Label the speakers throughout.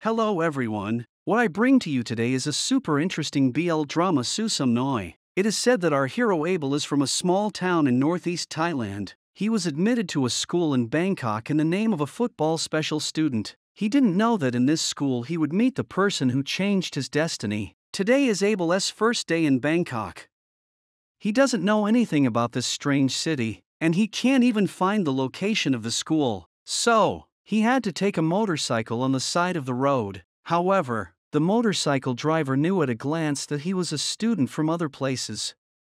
Speaker 1: Hello everyone, what I bring to you today is a super interesting BL drama Siew Sum Noi. It is said that our hero Abel is from a small town in northeast Thailand. He was admitted to a school in Bangkok in the name of a football special student. He didn't know that in this school he would meet the person who changed his destiny. Today is Abel's first day in Bangkok. He doesn't know anything about this strange city, and he can't even find the location of the school. So, he had to take a motorcycle on the side of the road. However, the motorcycle driver knew at a glance that he was a student from other places.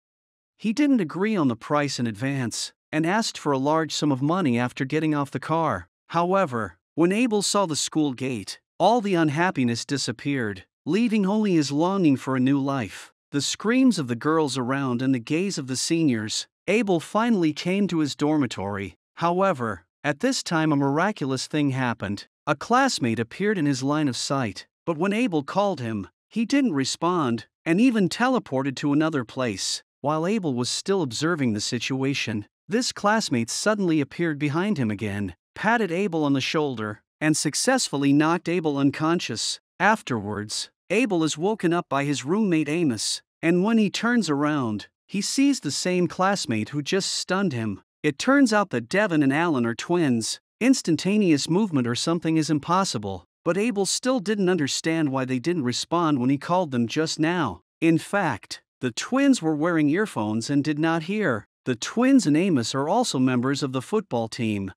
Speaker 1: He didn't agree on the price in advance, and asked for a large sum of money after getting off the car. However, when Abel saw the school gate, all the unhappiness disappeared, leaving only his longing for a new life. The screams of the girls around and the gaze of the seniors, Abel finally came to his dormitory. However, at this time a miraculous thing happened. A classmate appeared in his line of sight, but when Abel called him, he didn't respond, and even teleported to another place. While Abel was still observing the situation, this classmate suddenly appeared behind him again, patted Abel on the shoulder, and successfully knocked Abel unconscious. Afterwards, Abel is woken up by his roommate Amos, and when he turns around, he sees the same classmate who just stunned him. It turns out that Devin and Alan are twins. Instantaneous movement or something is impossible, but Abel still didn't understand why they didn't respond when he called them just now. In fact, the twins were wearing earphones and did not hear. The twins and Amos are also members of the football team.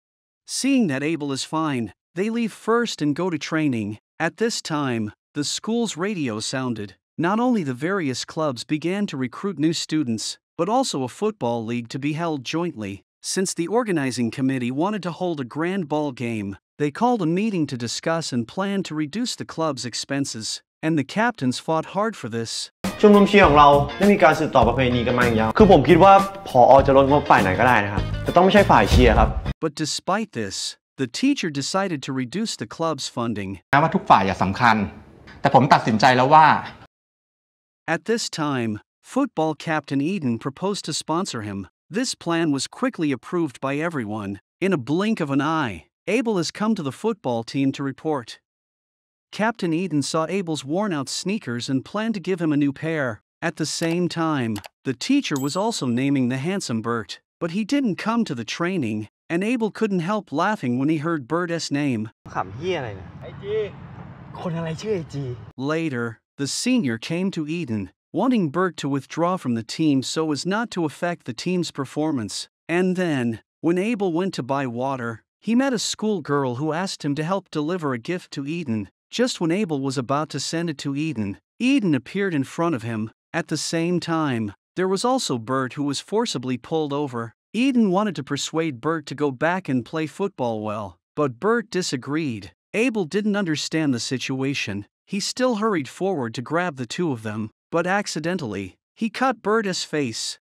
Speaker 1: Seeing that Abel is fine, they leave first and go to training. At this time, the school's radio sounded. Not only the various clubs began to recruit new students, but also a football league to be held jointly. Since the organizing committee wanted to hold a grand ball game, they called a meeting to discuss and plan to reduce the club's expenses, and the captains fought hard for this.
Speaker 2: ชมรมเชียร์ของเราได้มีการสืบต่อประเพณีกันมาอย่างยาวคือผมคิดว่าผอ.จะลดงบฝ่ายไหนก็ได้นะครับแต่ต้องไม่ใช่ฝ่ายเชียร์ครับ
Speaker 1: But despite this, the teacher decided to reduce the club's funding.
Speaker 3: ว่าทุกฝ่ายสำคัญแต่ผมตัดสินใจแล้วว่า
Speaker 1: At this time, football captain Eden proposed to sponsor him. This plan was quickly approved by everyone. In a blink of an eye, Abel has come to the football team to report. Captain Eden saw Abel's worn-out sneakers and planned to give him a new pair. At the same time, the teacher was also naming the handsome Bert, but he didn't come to the training, and Abel couldn't help laughing when he heard Bert's name. Later, the senior came to Eden, wanting Bert to withdraw from the team so as not to affect the team's performance. And then, when Abel went to buy water, he met a schoolgirl who asked him to help deliver a gift to Eden. Just when Abel was about to send it to Eden, Eden appeared in front of him. At the same time, there was also Bert who was forcibly pulled over. Eden wanted to persuade Bert to go back and play football well, but Bert disagreed. Abel didn't understand the situation. He still hurried forward to grab the two of them, but accidentally, he cut Bert's face.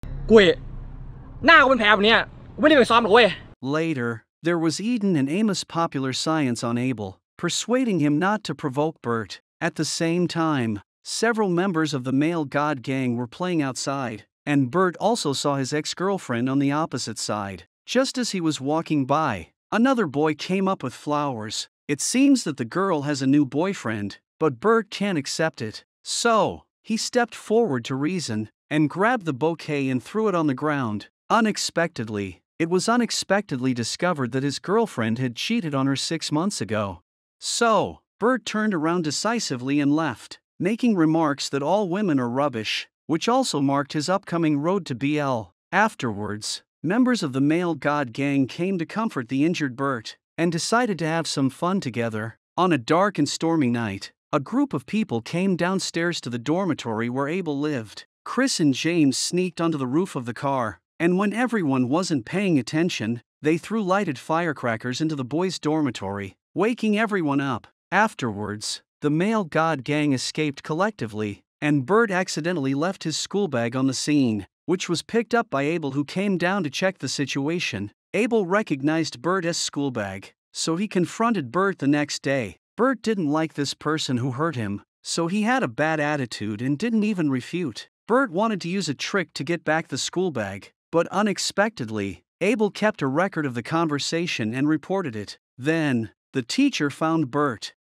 Speaker 1: Later, there was Eden and Amos' popular science on Abel, persuading him not to provoke Bert. At the same time, several members of the male god gang were playing outside, and Bert also saw his ex-girlfriend on the opposite side. Just as he was walking by, another boy came up with flowers. It seems that the girl has a new boyfriend, but Bert can't accept it. So, he stepped forward to reason, and grabbed the bouquet and threw it on the ground. Unexpectedly, it was unexpectedly discovered that his girlfriend had cheated on her 6 months ago. So, Bert turned around decisively and left, making remarks that all women are rubbish, which also marked his upcoming road to BL. Afterwards, members of the male god gang came to comfort the injured Bert, and decided to have some fun together. On a dark and stormy night, a group of people came downstairs to the dormitory where Abel lived. Chris and James sneaked onto the roof of the car, and when everyone wasn't paying attention, they threw lighted firecrackers into the boys' dormitory, waking everyone up. Afterwards, the male god gang escaped collectively, and Bert accidentally left his school bag on the scene, which was picked up by Abel, who came down to check the situation. Abel recognized Bert's school bag, so he confronted Bert the next day. Bert didn't like this person who hurt him, so he had a bad attitude and didn't even refute. Bert wanted to use a trick to get back the school bag, but unexpectedly, Abel kept a record of the conversation and reported it. Then, the teacher found Bert.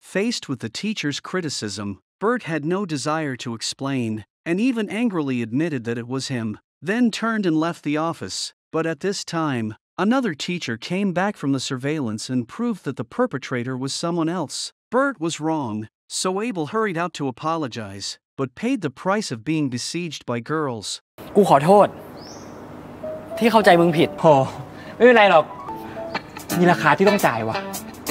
Speaker 1: Faced with the teacher's criticism, Bert had no desire to explain, and even angrily admitted that it was him, then turned and left the office. But at this time, another teacher came back from the surveillance and proved that the perpetrator was someone else. Bert was wrong, so Abel hurried out to apologize, but paid the price of being besieged by girls.
Speaker 4: กูขอโทษที่เข้าใจมึงผิดโหไม่เป็นไรหรอกมีราคาที่ต้องจ่ายวะ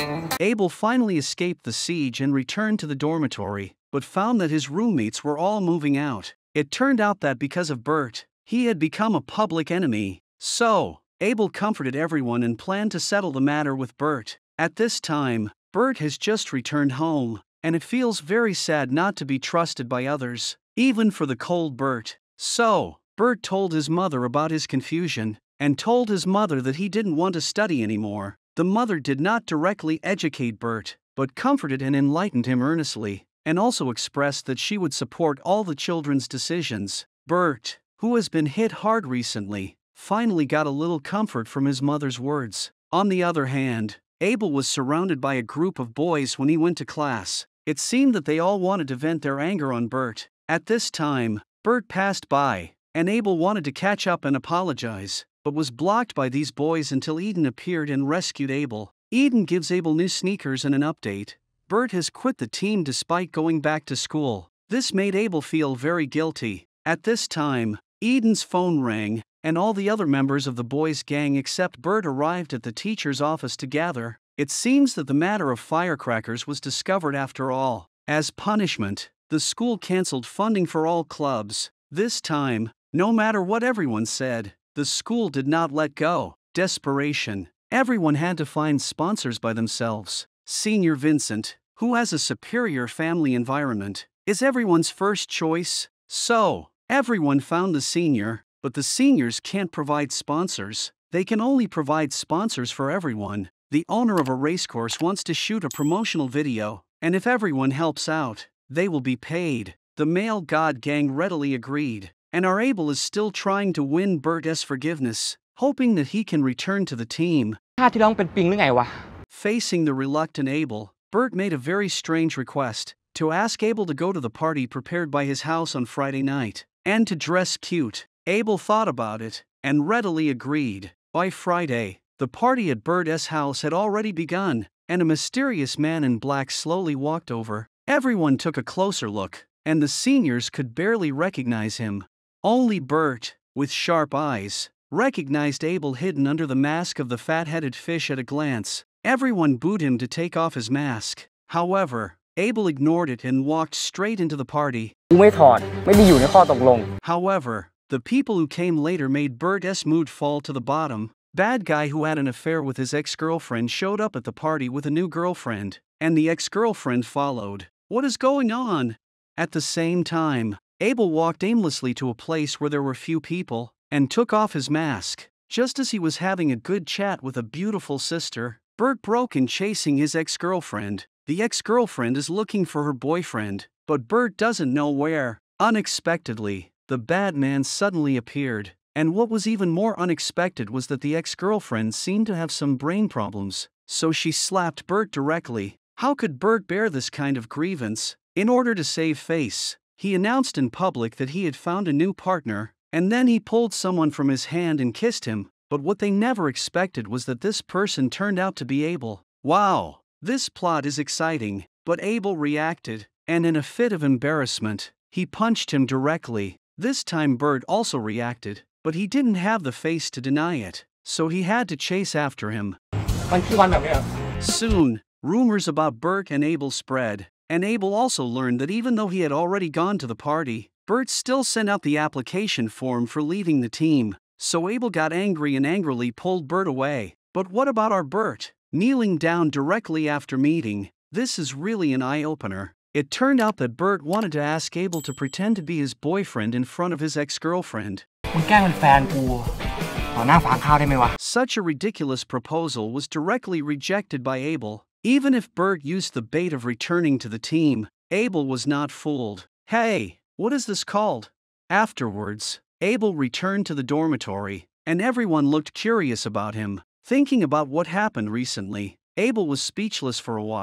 Speaker 1: Abel finally escaped the siege and returned to the dormitory, but found that his roommates were all moving out. It turned out that because of Bert, he had become a public enemy. So, Abel comforted everyone and planned to settle the matter with Bert. At this time, Bert has just returned home, and it feels very sad not to be trusted by others, even for the cold Bert. So, Bert told his mother about his confusion, and told his mother that he didn't want to study anymore. The mother did not directly educate Bert, but comforted and enlightened him earnestly, and also expressed that she would support all the children's decisions. Bert, who has been hit hard recently, finally got a little comfort from his mother's words. On the other hand, Abel was surrounded by a group of boys when he went to class. It seemed that they all wanted to vent their anger on Bert. At this time, Bert passed by, and Abel wanted to catch up and apologize, but was blocked by these boys until Eden appeared and rescued Abel. Eden gives Abel new sneakers and an update. Bert has quit the team despite going back to school. This made Abel feel very guilty. At this time, Eden's phone rang, and all the other members of the boys' gang except Bert arrived at the teacher's office to gather. It seems that the matter of firecrackers was discovered after all. As punishment, the school cancelled funding for all clubs. This time, no matter what everyone said, the school did not let go. Desperation. Everyone had to find sponsors by themselves. Senior Vincent, who has a superior family environment, is everyone's first choice. So, everyone found the senior, but the seniors can't provide sponsors. They can only provide sponsors for everyone. The owner of a racecourse wants to shoot a promotional video, and if everyone helps out, they will be paid. The male god gang readily agreed, and our Abel is still trying to win Bert's forgiveness, hoping that he can return to the team.
Speaker 4: ชาติที่แล้วเป็นปิงหรือไงวะ
Speaker 1: Facing the reluctant Abel, Bert made a very strange request, to ask Abel to go to the party prepared by his house on Friday night, and to dress cute. Abel thought about it, and readily agreed. By Friday, the party at Bert's house had already begun, and a mysterious man in black slowly walked over. Everyone took a closer look, and the seniors could barely recognize him. Only Bert, with sharp eyes, recognized Abel hidden under the mask of the fat-headed fish at a glance. Everyone booed him to take off his mask. However, Abel ignored it and walked straight into the party.
Speaker 4: กูไม่ถอดไม่มีอยู่ในข้อตกลง
Speaker 1: However, the people who came later made Bert's mood fall to the bottom. Bad guy who had an affair with his ex-girlfriend showed up at the party with a new girlfriend, and the ex-girlfriend followed. What is going on? At the same time, Abel walked aimlessly to a place where there were few people, and took off his mask. Just as he was having a good chat with a beautiful sister, Bert broke in chasing his ex-girlfriend. The ex-girlfriend is looking for her boyfriend, but Bert doesn't know where. Unexpectedly, the bad man suddenly appeared, and what was even more unexpected was that the ex-girlfriend seemed to have some brain problems, so she slapped Bert directly. How could Bert bear this kind of grievance? In order to save face, he announced in public that he had found a new partner, and then he pulled someone from his hand and kissed him, but what they never expected was that this person turned out to be Abel. Wow, this plot is exciting, but Abel reacted, and in a fit of embarrassment, he punched him directly. This time Bert also reacted, but he didn't have the face to deny it, so he had to chase after him.
Speaker 4: มันคือวันแบบนี้
Speaker 1: Soon, rumors about Bert and Abel spread, and Abel also learned that even though he had already gone to the party, Bert still sent out the application form for leaving the team. So Abel got angry and angrily pulled Bert away. But what about our Bert? Kneeling down directly after meeting, this is really an eye-opener. It turned out that Bert wanted to ask Abel to pretend to be his boyfriend in front of his ex-girlfriend.
Speaker 4: มึงแกล้งเป็นแฟนกูต่อหน้าฟางข้าวได้ไหมวะ
Speaker 1: Such a ridiculous proposal was directly rejected by Abel. Even if Bert used the bait of returning to the team, Abel was not fooled. Hey, what is this called? Afterwards, Abel returned to the dormitory, and everyone looked curious about him. Thinking about what happened recently, Abel was speechless for a while.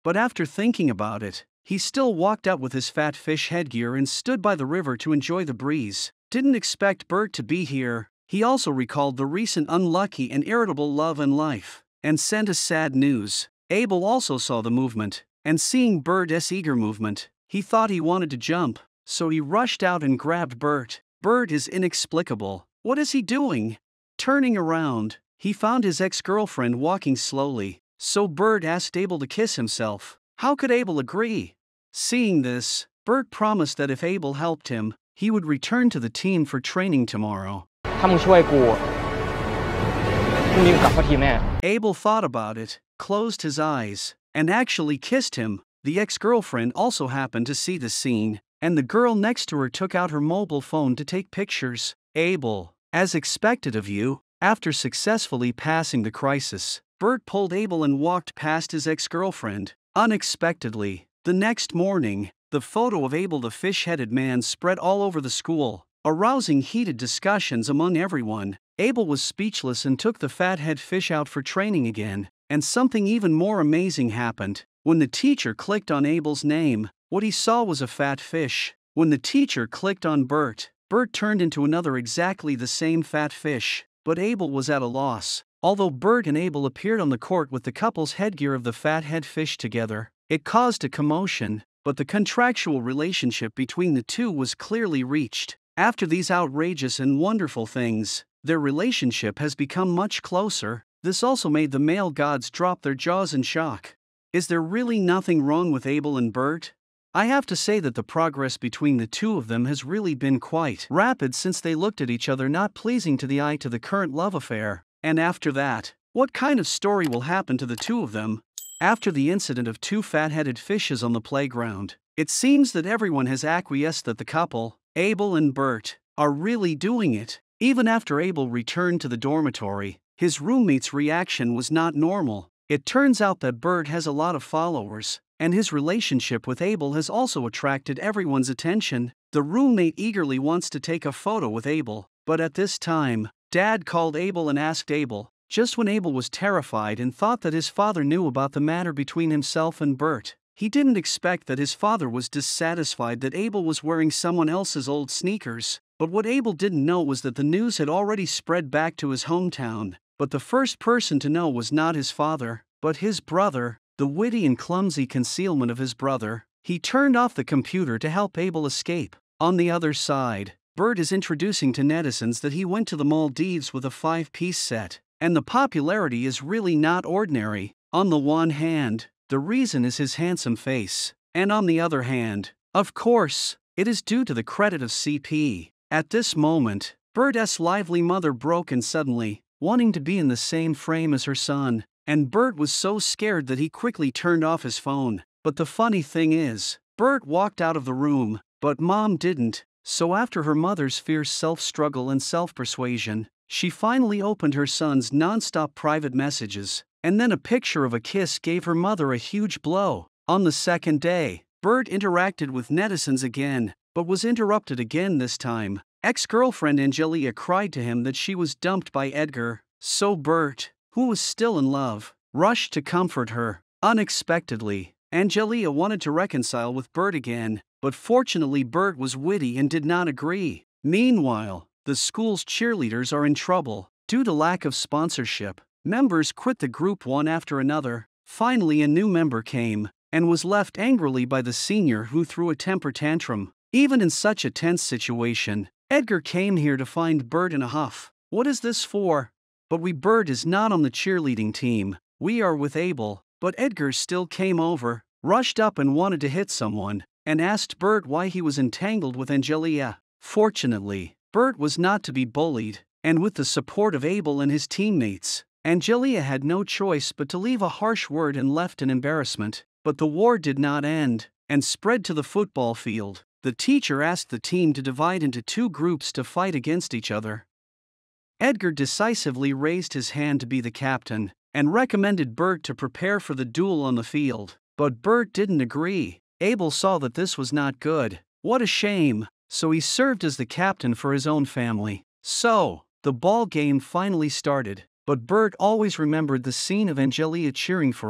Speaker 1: but after thinking about it, he still walked out with his fat fish headgear and stood by the river to enjoy the breeze. Didn't expect Bert to be here. He also recalled the recent unlucky and irritable love and life, and sent us sad news. Abel also saw the movement, and seeing Bert's eager movement, he thought he wanted to jump, so he rushed out and grabbed Bert. Bert is inexplicable. What is he doing? Turning around, he found his ex-girlfriend walking slowly, so Bert asked Abel to kiss himself. How could Abel agree? Seeing this, Bert promised that if Abel helped him, he would return to the team for training tomorrow.
Speaker 4: ถ้ามึงช่วยกูพรุ่งนี้กูกลับเข้าทีมแน่
Speaker 1: Abel thought about it, closed his eyes, and actually kissed him. The ex-girlfriend also happened to see the scene, and the girl next to her took out her mobile phone to take pictures. Abel, as expected of you, after successfully passing the crisis, Bert pulled Abel and walked past his ex-girlfriend. Unexpectedly, the next morning, the photo of Abel the fish-headed man spread all over the school, arousing heated discussions among everyone. Abel was speechless and took the fathead fish out for training again, and something even more amazing happened. When the teacher clicked on Abel's name, what he saw was a fat fish. When the teacher clicked on Bert, Bert turned into another exactly the same fat fish, but Abel was at a loss. Although Bert and Abel appeared on the court with the couple's headgear of the fathead fish together, it caused a commotion, but the contractual relationship between the two was clearly reached. After these outrageous and wonderful things, their relationship has become much closer. This also made the male gods drop their jaws in shock. Is there really nothing wrong with Abel and Bert? I have to say that the progress between the two of them has really been quite rapid since they looked at each other not pleasing to the eye to the current love affair. And after that, what kind of story will happen to the two of them? After the incident of two fat-headed fishes on the playground, it seems that everyone has acquiesced that the couple, Abel and Bert, are really doing it. Even after Abel returned to the dormitory, his roommate's reaction was not normal. It turns out that Bert has a lot of followers, and his relationship with Abel has also attracted everyone's attention. The roommate eagerly wants to take a photo with Abel, but at this time, Dad called Abel and asked Abel, just when Abel was terrified and thought that his father knew about the matter between himself and Bert. He didn't expect that his father was dissatisfied that Abel was wearing someone else's old sneakers, but what Abel didn't know was that the news had already spread back to his hometown. But the first person to know was not his father, but his brother. The witty and clumsy concealment of his brother. He turned off the computer to help Abel escape. On the other side, Bert is introducing to netizens that he went to the Maldives with a 5-piece set, and the popularity is really not ordinary. On the one hand, the reason is his handsome face, and on the other hand, of course, it is due to the credit of CP. At this moment, Bert's lively mother broke in suddenly, wanting to be in the same frame as her son, and Bert was so scared that he quickly turned off his phone. But the funny thing is, Bert walked out of the room, but Mom didn't, so after her mother's fierce self-struggle and self-persuasion, she finally opened her son's non-stop private messages, and then a picture of a kiss gave her mother a huge blow. On the second day, Bert interacted with netizens again, but was interrupted again this time. Ex-girlfriend Angelia cried to him that she was dumped by Edgar, so Bert, who was still in love, rushed to comfort her. Unexpectedly, Angelia wanted to reconcile with Bert again, but fortunately Bert was witty and did not agree. Meanwhile, the school's cheerleaders are in trouble. Due to lack of sponsorship, members quit the group one after another. Finally a new member came, and was left angrily by the senior who threw a temper tantrum. Even in such a tense situation, Edgar came here to find Bert in a huff. What is this for? But Bert is not on the cheerleading team. We are with Abel, but Edgar still came over, rushed up and wanted to hit someone, and asked Bert why he was entangled with Angelia. Fortunately, Bert was not to be bullied, and with the support of Abel and his teammates, Angelia had no choice but to leave a harsh word and left in embarrassment. But the war did not end, and spread to the football field. The teacher asked the team to divide into two groups to fight against each other. Edgar decisively raised his hand to be the captain, and recommended Bert to prepare for the duel on the field. But Bert didn't agree. Abel saw that this was not good. What a shame, so he served as the captain for his own family. So, the ball game finally started, but Bert always remembered the scene of Angelia cheering for him.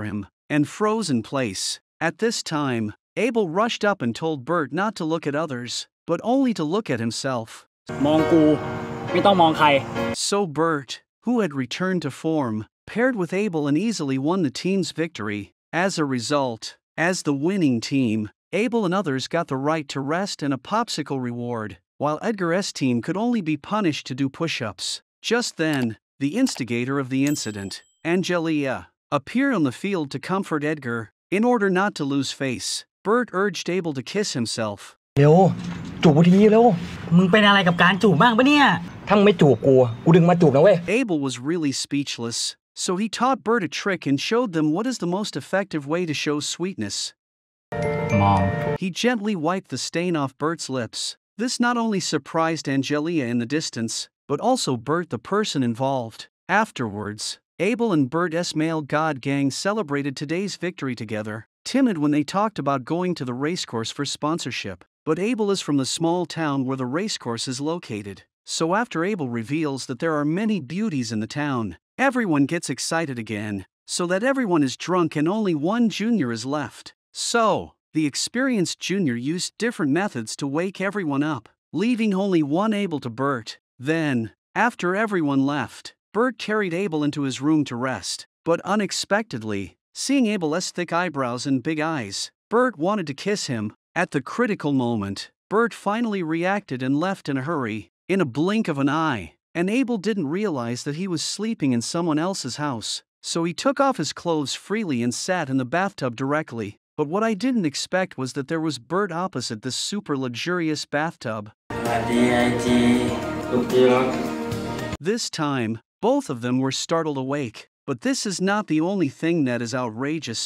Speaker 1: and froze in place. At this time, Abel rushed up and told Bert not to look at others, but only to look at himself.
Speaker 4: มองกูไม่ต้องมองใคร
Speaker 1: So Bert, who had returned to form, paired with Abel and easily won the team's victory. As a result, as the winning team, Abel and others got the right to rest and a popsicle reward, while Edgar's team could only be punished to do push-ups. Just then, the instigator of the incident, Angelia, appeared on the field to comfort Edgar. In order not to lose face, Bert urged Abel to kiss himself.
Speaker 4: เร็วจูบกูทีเร็วมึงเป็นอะไรกับการจูบบ้างปะเนี่ยถ้ามึงไม่จูบกูดึงมาจูบนะเว้ย
Speaker 1: Abel was really speechless, so he taught Bert a trick and showed them what is the most effective way to show sweetness.
Speaker 4: มอง
Speaker 1: He gently wiped the stain off Bert's lips. This not only surprised Angelia in the distance, but also Bert the person involved. Afterwards, Abel and Bert's male god gang celebrated today's victory together, timid when they talked about going to the racecourse for sponsorship. But Abel is from the small town where the racecourse is located. So after Abel reveals that there are many beauties in the town, everyone gets excited again, so that everyone is drunk and only one junior is left. So, the experienced junior used different methods to wake everyone up, leaving only one Abel to Bert. Then, after everyone left, Bert carried Abel into his room to rest. But unexpectedly, seeing Abel's thick eyebrows and big eyes, Bert wanted to kiss him. At the critical moment, Bert finally reacted and left in a hurry, in a blink of an eye, and Abel didn't realize that he was sleeping in someone else's house, so he took off his clothes freely and sat in the bathtub directly. But what I didn't expect was that there was Bert opposite this super luxurious bathtub. This time, both of them were startled awake, but this is not the only thing that is outrageous.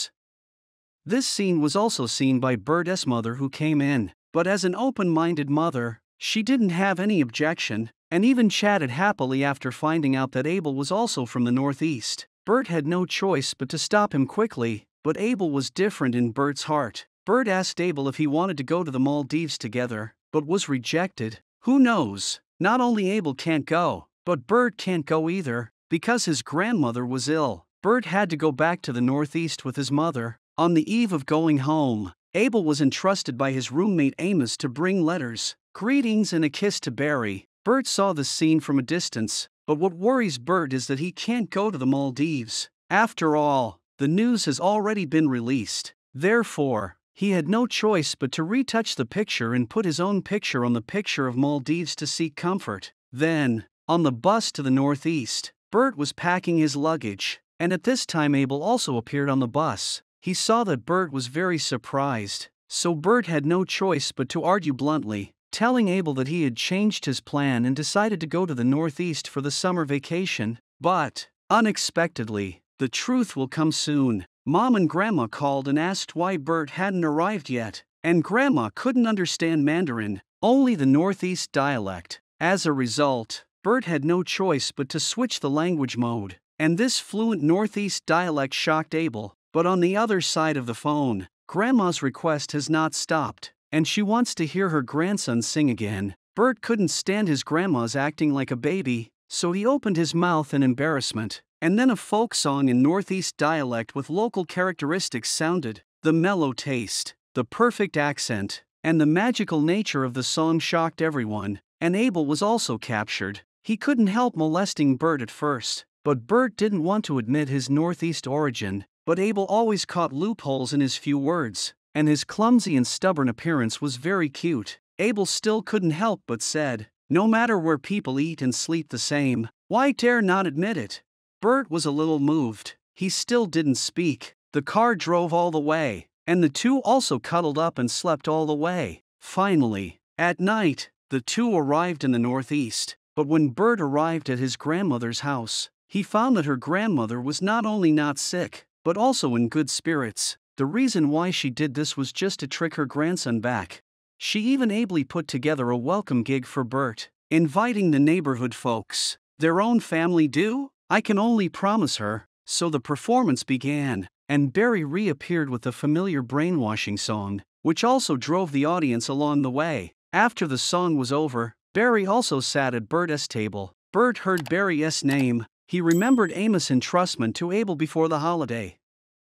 Speaker 1: This scene was also seen by Bert's mother who came in, but as an open-minded mother, she didn't have any objection, and even chatted happily after finding out that Abel was also from the Northeast. Bert had no choice but to stop him quickly, but Abel was different in Bert's heart. Bert asked Abel if he wanted to go to the Maldives together, but was rejected. Who knows, not only Abel can't go, but Bert can't go either, because his grandmother was ill. Bert had to go back to the Northeast with his mother. On the eve of going home, Abel was entrusted by his roommate Amos to bring letters, greetings and a kiss to Barry. Bert saw the scene from a distance, but what worries Bert is that he can't go to the Maldives. After all, the news has already been released. Therefore, he had no choice but to retouch the picture and put his own picture on the picture of Maldives to seek comfort. Then, on the bus to the Northeast, Bert was packing his luggage, and at this time Abel also appeared on the bus. He saw that Bert was very surprised, so Bert had no choice but to argue bluntly, telling Abel that he had changed his plan and decided to go to the Northeast for the summer vacation. But, unexpectedly, the truth will come soon. Mom and Grandma called and asked why Bert hadn't arrived yet, and Grandma couldn't understand Mandarin, only the Northeast dialect. As a result, Bert had no choice but to switch the language mode, and this fluent Northeast dialect shocked Abel. But on the other side of the phone, Grandma's request has not stopped, and she wants to hear her grandson sing again. Bert couldn't stand his grandma's acting like a baby, so he opened his mouth in embarrassment, and then a folk song in Northeast dialect with local characteristics sounded. The mellow taste, the perfect accent, and the magical nature of the song shocked everyone, and Abel was also captured. He couldn't help molesting Bert at first, but Bert didn't want to admit his Northeast origin. But Abel always caught loopholes in his few words, and his clumsy and stubborn appearance was very cute. Abel still couldn't help but said, no matter where people eat and sleep the same, why dare not admit it? Bert was a little moved. He still didn't speak. The car drove all the way, and the two also cuddled up and slept all the way. Finally, at night, the two arrived in the Northeast, but when Bert arrived at his grandmother's house, he found that her grandmother was not only not sick, but also in good spirits. The reason why she did this was just to trick her grandson back. She even ably put together a welcome gig for Bert, inviting the neighborhood folks. Their own family do? I can only promise her. So the performance began, and Barry reappeared with the familiar brainwashing song, which also drove the audience along the way. After the song was over, Barry also sat at Bert's table. Bert heard Barry's name. He remembered Amos' entrustment to Abel before the holiday.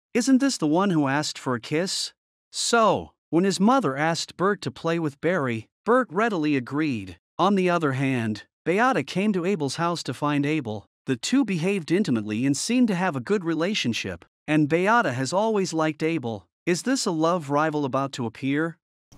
Speaker 1: Isn't this the one who asked for a kiss? So, when his mother asked Bert to play with Barry, Bert readily agreed. On the other hand, Beata came to Abel's house to find Abel. The two behaved intimately and seemed to have a good relationship, and Beata has always liked Abel. Is this a love rival about to appear?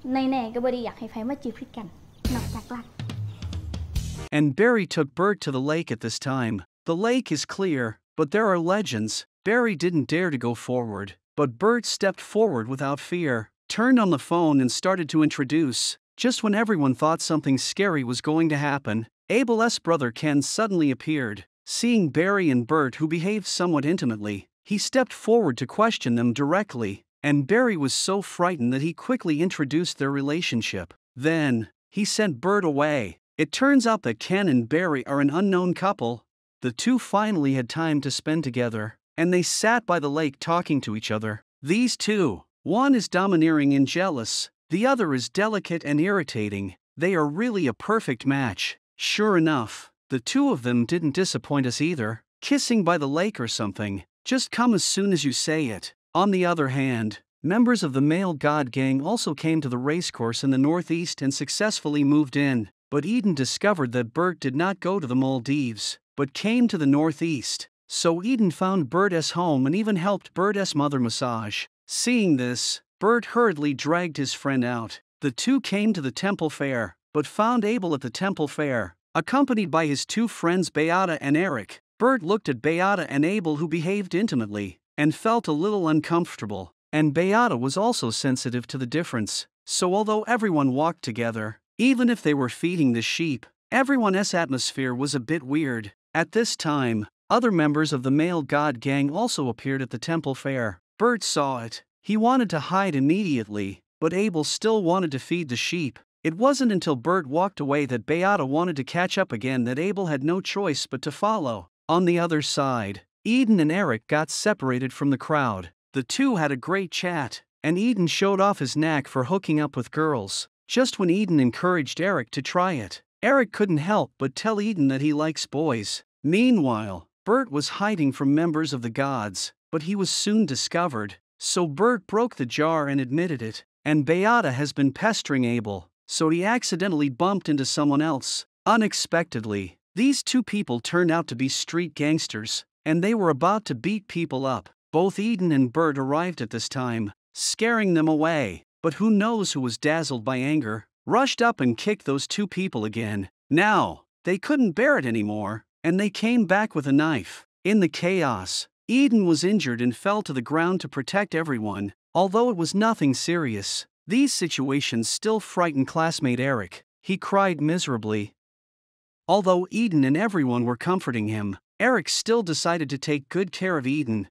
Speaker 1: And Barry took Bert to the lake at this time. The lake is clear, but there are legends. Barry didn't dare to go forward, but Bert stepped forward without fear, turned on the phone and started to introduce. Just when everyone thought something scary was going to happen, Abel's brother Ken suddenly appeared. Seeing Barry and Bert, who behaved somewhat intimately, he stepped forward to question them directly, and Barry was so frightened that he quickly introduced their relationship. Then, he sent Bert away. It turns out that Ken and Barry are an unknown couple. The two finally had time to spend together, and they sat by the lake talking to each other. These two, one is domineering and jealous, the other is delicate and irritating. They are really a perfect match. Sure enough, the two of them didn't disappoint us either. Kissing by the lake or something. Just come as soon as you say it. On the other hand, members of the male god gang also came to the racecourse in the northeast and successfully moved in. But Eden discovered that Bert did not go to the Maldives, but came to the northeast. So Eden found Bert's home and even helped Bert's mother massage. Seeing this, Bert hurriedly dragged his friend out. The two came to the temple fair, but found Abel at the temple fair, accompanied by his two friends Beata and Eric. Bert looked at Beata and Abel, who behaved intimately, and felt a little uncomfortable. And Beata was also sensitive to the difference. So although everyone walked together, even if they were feeding the sheep, everyone's atmosphere was a bit weird. At this time, other members of the male god gang also appeared at the temple fair. Bert saw it. He wanted to hide immediately, but Abel still wanted to feed the sheep. It wasn't until Bert walked away that Beata wanted to catch up again that Abel had no choice but to follow. On the other side, Eden and Eric got separated from the crowd. The two had a great chat, and Eden showed off his knack for hooking up with girls. Just when Eden encouraged Eric to try it, Eric couldn't help but tell Eden that he likes boys. Meanwhile, Bert was hiding from members of the gods, but he was soon discovered. So Bert broke the jar and admitted it, and Beata has been pestering Abel, so he accidentally bumped into someone else. Unexpectedly, these two people turned out to be street gangsters, and they were about to beat people up. Both Eden and Bert arrived at this time, scaring them away, but who knows who was dazzled by anger, rushed up and kicked those two people again. Now, they couldn't bear it anymore, and they came back with a knife. In the chaos, Eden was injured and fell to the ground to protect everyone. Although it was nothing serious, these situations still frightened classmate Eric. He cried miserably. Although Eden and everyone were comforting him, Eric still decided to take good care of Eden.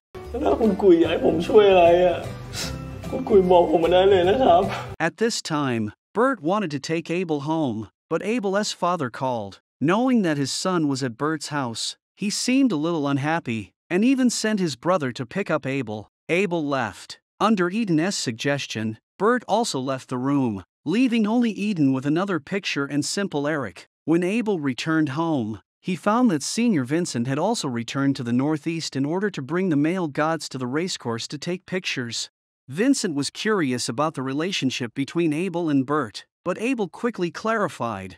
Speaker 1: At this time, Bert wanted to take Abel home, but Abel's father called. Knowing that his son was at Bert's house, he seemed a little unhappy, and even sent his brother to pick up Abel. Abel left. Under Eden's suggestion, Bert also left the room, leaving only Eden with another picture and simple Eric. When Abel returned home, he found that Senior Vincent had also returned to the northeast in order to bring the male gods to the racecourse to take pictures. Vincent was curious about the relationship between Abel and Bert, but Abel quickly clarified.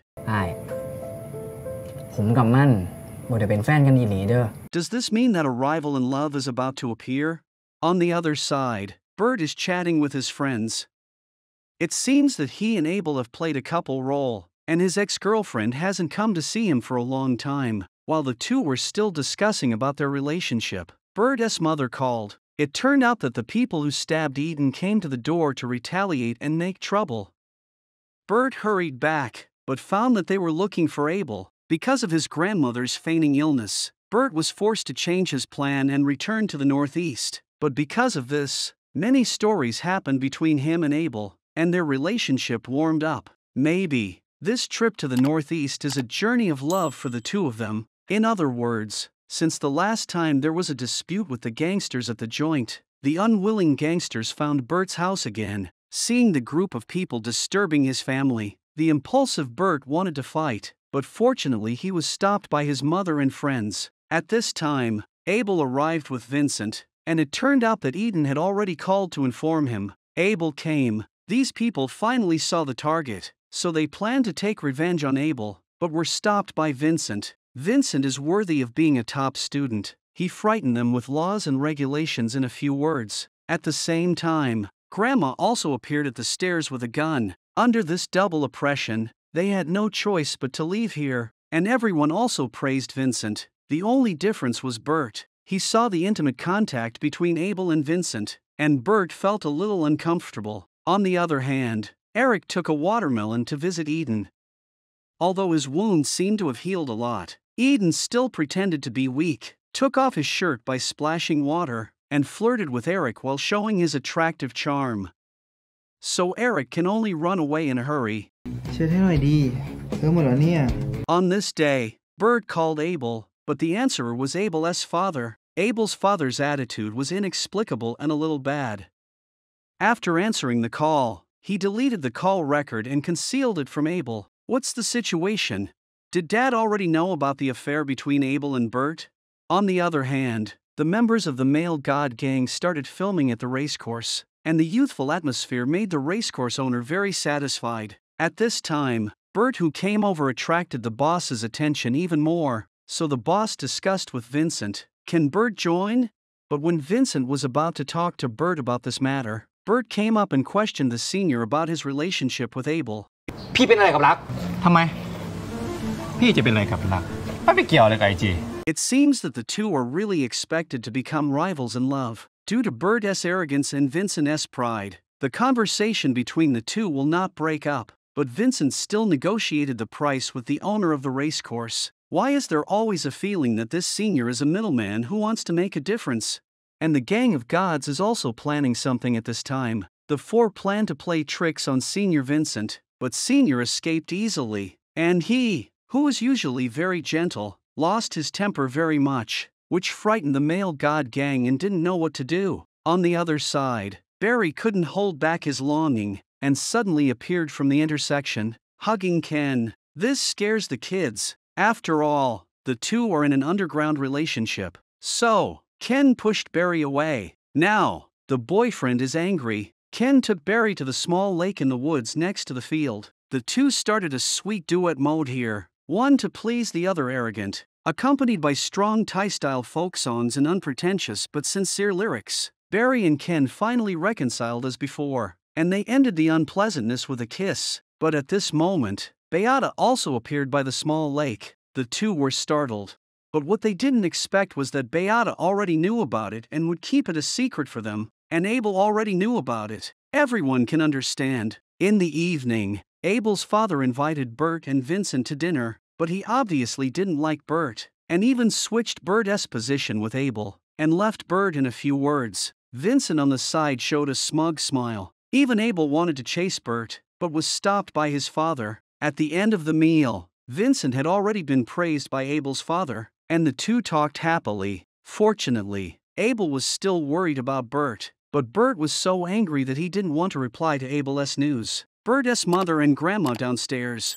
Speaker 1: Does this mean that a rival in love is about to appear? On the other side, Bert is chatting with his friends. It seems that he and Abel have played a couple role, and his ex-girlfriend hasn't come to see him for a long time. While the two were still discussing about their relationship, Bert's mother called. It turned out that the people who stabbed Eden came to the door to retaliate and make trouble. Bert hurried back, but found that they were looking for Abel. Because of his grandmother's feigning illness, Bert was forced to change his plan and return to the northeast. But because of this, many stories happened between him and Abel, and their relationship warmed up. Maybe this trip to the northeast is a journey of love for the two of them. In other words, since the last time there was a dispute with the gangsters at the joint, the unwilling gangsters found Bert's house again. Seeing the group of people disturbing his family, the impulsive Bert wanted to fight, but fortunately he was stopped by his mother and friends. At this time, Abel arrived with Vincent. and it turned out that Eden had already called to inform him. Abel came. These people finally saw the target, so they planned to take revenge on Abel, but were stopped by Vincent. Vincent is worthy of being a top student. He frightened them with laws and regulations in a few words. At the same time, Grandma also appeared at the stairs with a gun. Under this double oppression, they had no choice but to leave here, and everyone also praised Vincent. The only difference was Bert. He saw the intimate contact between Abel and Vincent, and Bert felt a little uncomfortable. On the other hand, Eric took a watermelon to visit Eden. Although his wounds seemed to have healed a lot, Eden still pretended to be weak, took off his shirt by splashing water, and flirted with Eric while showing his attractive charm. So Eric can only run away in a hurry. On this day, Bert called Abel, but the answerer was Abel's father. Abel's father's attitude was inexplicable and a little bad. After answering the call, he deleted the call record and concealed it from Abel. What's the situation? Did Dad already know about the affair between Abel and Bert? On the other hand, the members of the male god gang started filming at the racecourse, and the youthful atmosphere made the racecourse owner very satisfied. At this time, Bert, who came over, attracted the boss's attention even more, so the boss discussed with Vincent, "Can Bert join?" But when Vincent was about to talk to Bert about this matter, Bert came up and questioned the senior about his relationship with Abel.
Speaker 4: พี่เป็นอะไรกับรัก
Speaker 3: ทำไม พี่จะเป็นอะไรกับรักไม่ไปเกี่ยวอะไรกับไอจี
Speaker 1: It seems that the two are really expected to become rivals in love. Due to Bert's arrogance and Vincent's pride, the conversation between the two will not break up, but Vincent still negotiated the price with the owner of the racecourse. Why is there always a feeling that this senior is a middleman who wants to make a difference? And the gang of gods is also planning something at this time. The four plan to play tricks on Senior Vincent, but Senior escaped easily, and he, who is usually very gentle, lost his temper very much, which frightened the male god gang and didn't know what to do. On the other side, Barry couldn't hold back his longing, and suddenly appeared from the intersection, hugging Ken. This scares the kids. After all, the two are in an underground relationship. So, Ken pushed Barry away. Now, the boyfriend is angry. Ken took Barry to the small lake in the woods next to the field. The two started a sweet duet mode here, one to please the other arrogant, accompanied by strong Thai-style folk songs and unpretentious but sincere lyrics. Barry and Ken finally reconciled as before, and they ended the unpleasantness with a kiss. But at this moment, Beata also appeared by the small lake. The two were startled. But what they didn't expect was that Beata already knew about it and would keep it a secret for them, and Abel already knew about it. Everyone can understand. In the evening, Abel's father invited Bert and Vincent to dinner, but he obviously didn't like Bert, and even switched Bert's position with Abel, and left Bert in a few words. Vincent on the side showed a smug smile. Even Abel wanted to chase Bert, but was stopped by his father. At the end of the meal, Vincent had already been praised by Abel's father, and the two talked happily. Fortunately, Abel was still worried about Bert, but Bert was so angry that he didn't want to reply to Abel's news. Bert's mother and grandma downstairs.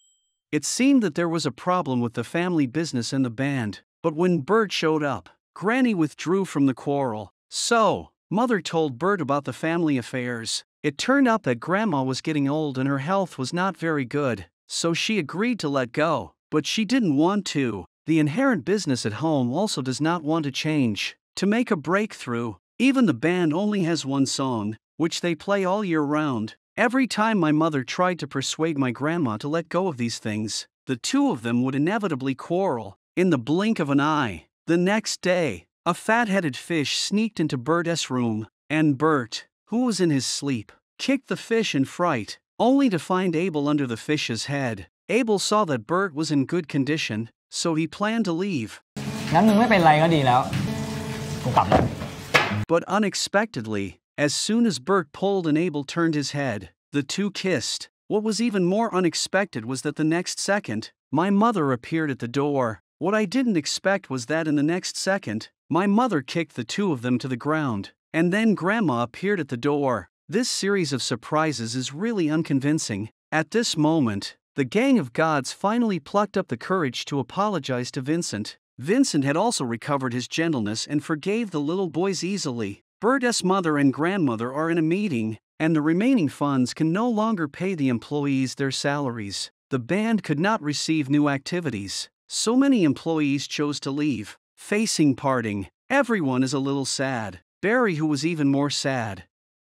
Speaker 1: It seemed that there was a problem with the family business and the band, but when Bert showed up, Granny withdrew from the quarrel. So, Mother told Bert about the family affairs. It turned out that Grandma was getting old and her health was not very good, so she agreed to let go, but she didn't want to. The inherent business at home also does not want to change. To make a breakthrough, even the band only has one song, which they play all year round. Every time my mother tried to persuade my grandma to let go of these things, the two of them would inevitably quarrel, in the blink of an eye. The next day, a fat-headed fish sneaked into Bert's room, and Bert, who was in his sleep, kicked the fish in fright, only to find Abel under the fish's head. Abel saw that Bert was in good condition, so he planned to leave.
Speaker 4: งั้นมึงไม่เป็นไรก็ดีแล้ว กูกลับแล้ว
Speaker 1: But unexpectedly, as soon as Bert pulled and Abel turned his head, the two kissed. What was even more unexpected was that the next second, my mother appeared at the door. What I didn't expect was that in the next second, my mother kicked the two of them to the ground, and then Grandma appeared at the door. This series of surprises is really unconvincing. At this moment, the gang of gods finally plucked up the courage to apologize to Vincent. Vincent had also recovered his gentleness and forgave the little boys easily. Bert's mother and grandmother are in a meeting, and the remaining funds can no longer pay the employees their salaries. The band could not receive new activities. So many employees chose to leave. Facing parting, everyone is a little sad. Barry, who was even more sad.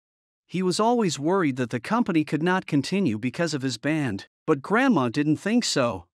Speaker 1: He was always worried that the company could not continue because of his band, but Grandma didn't think so.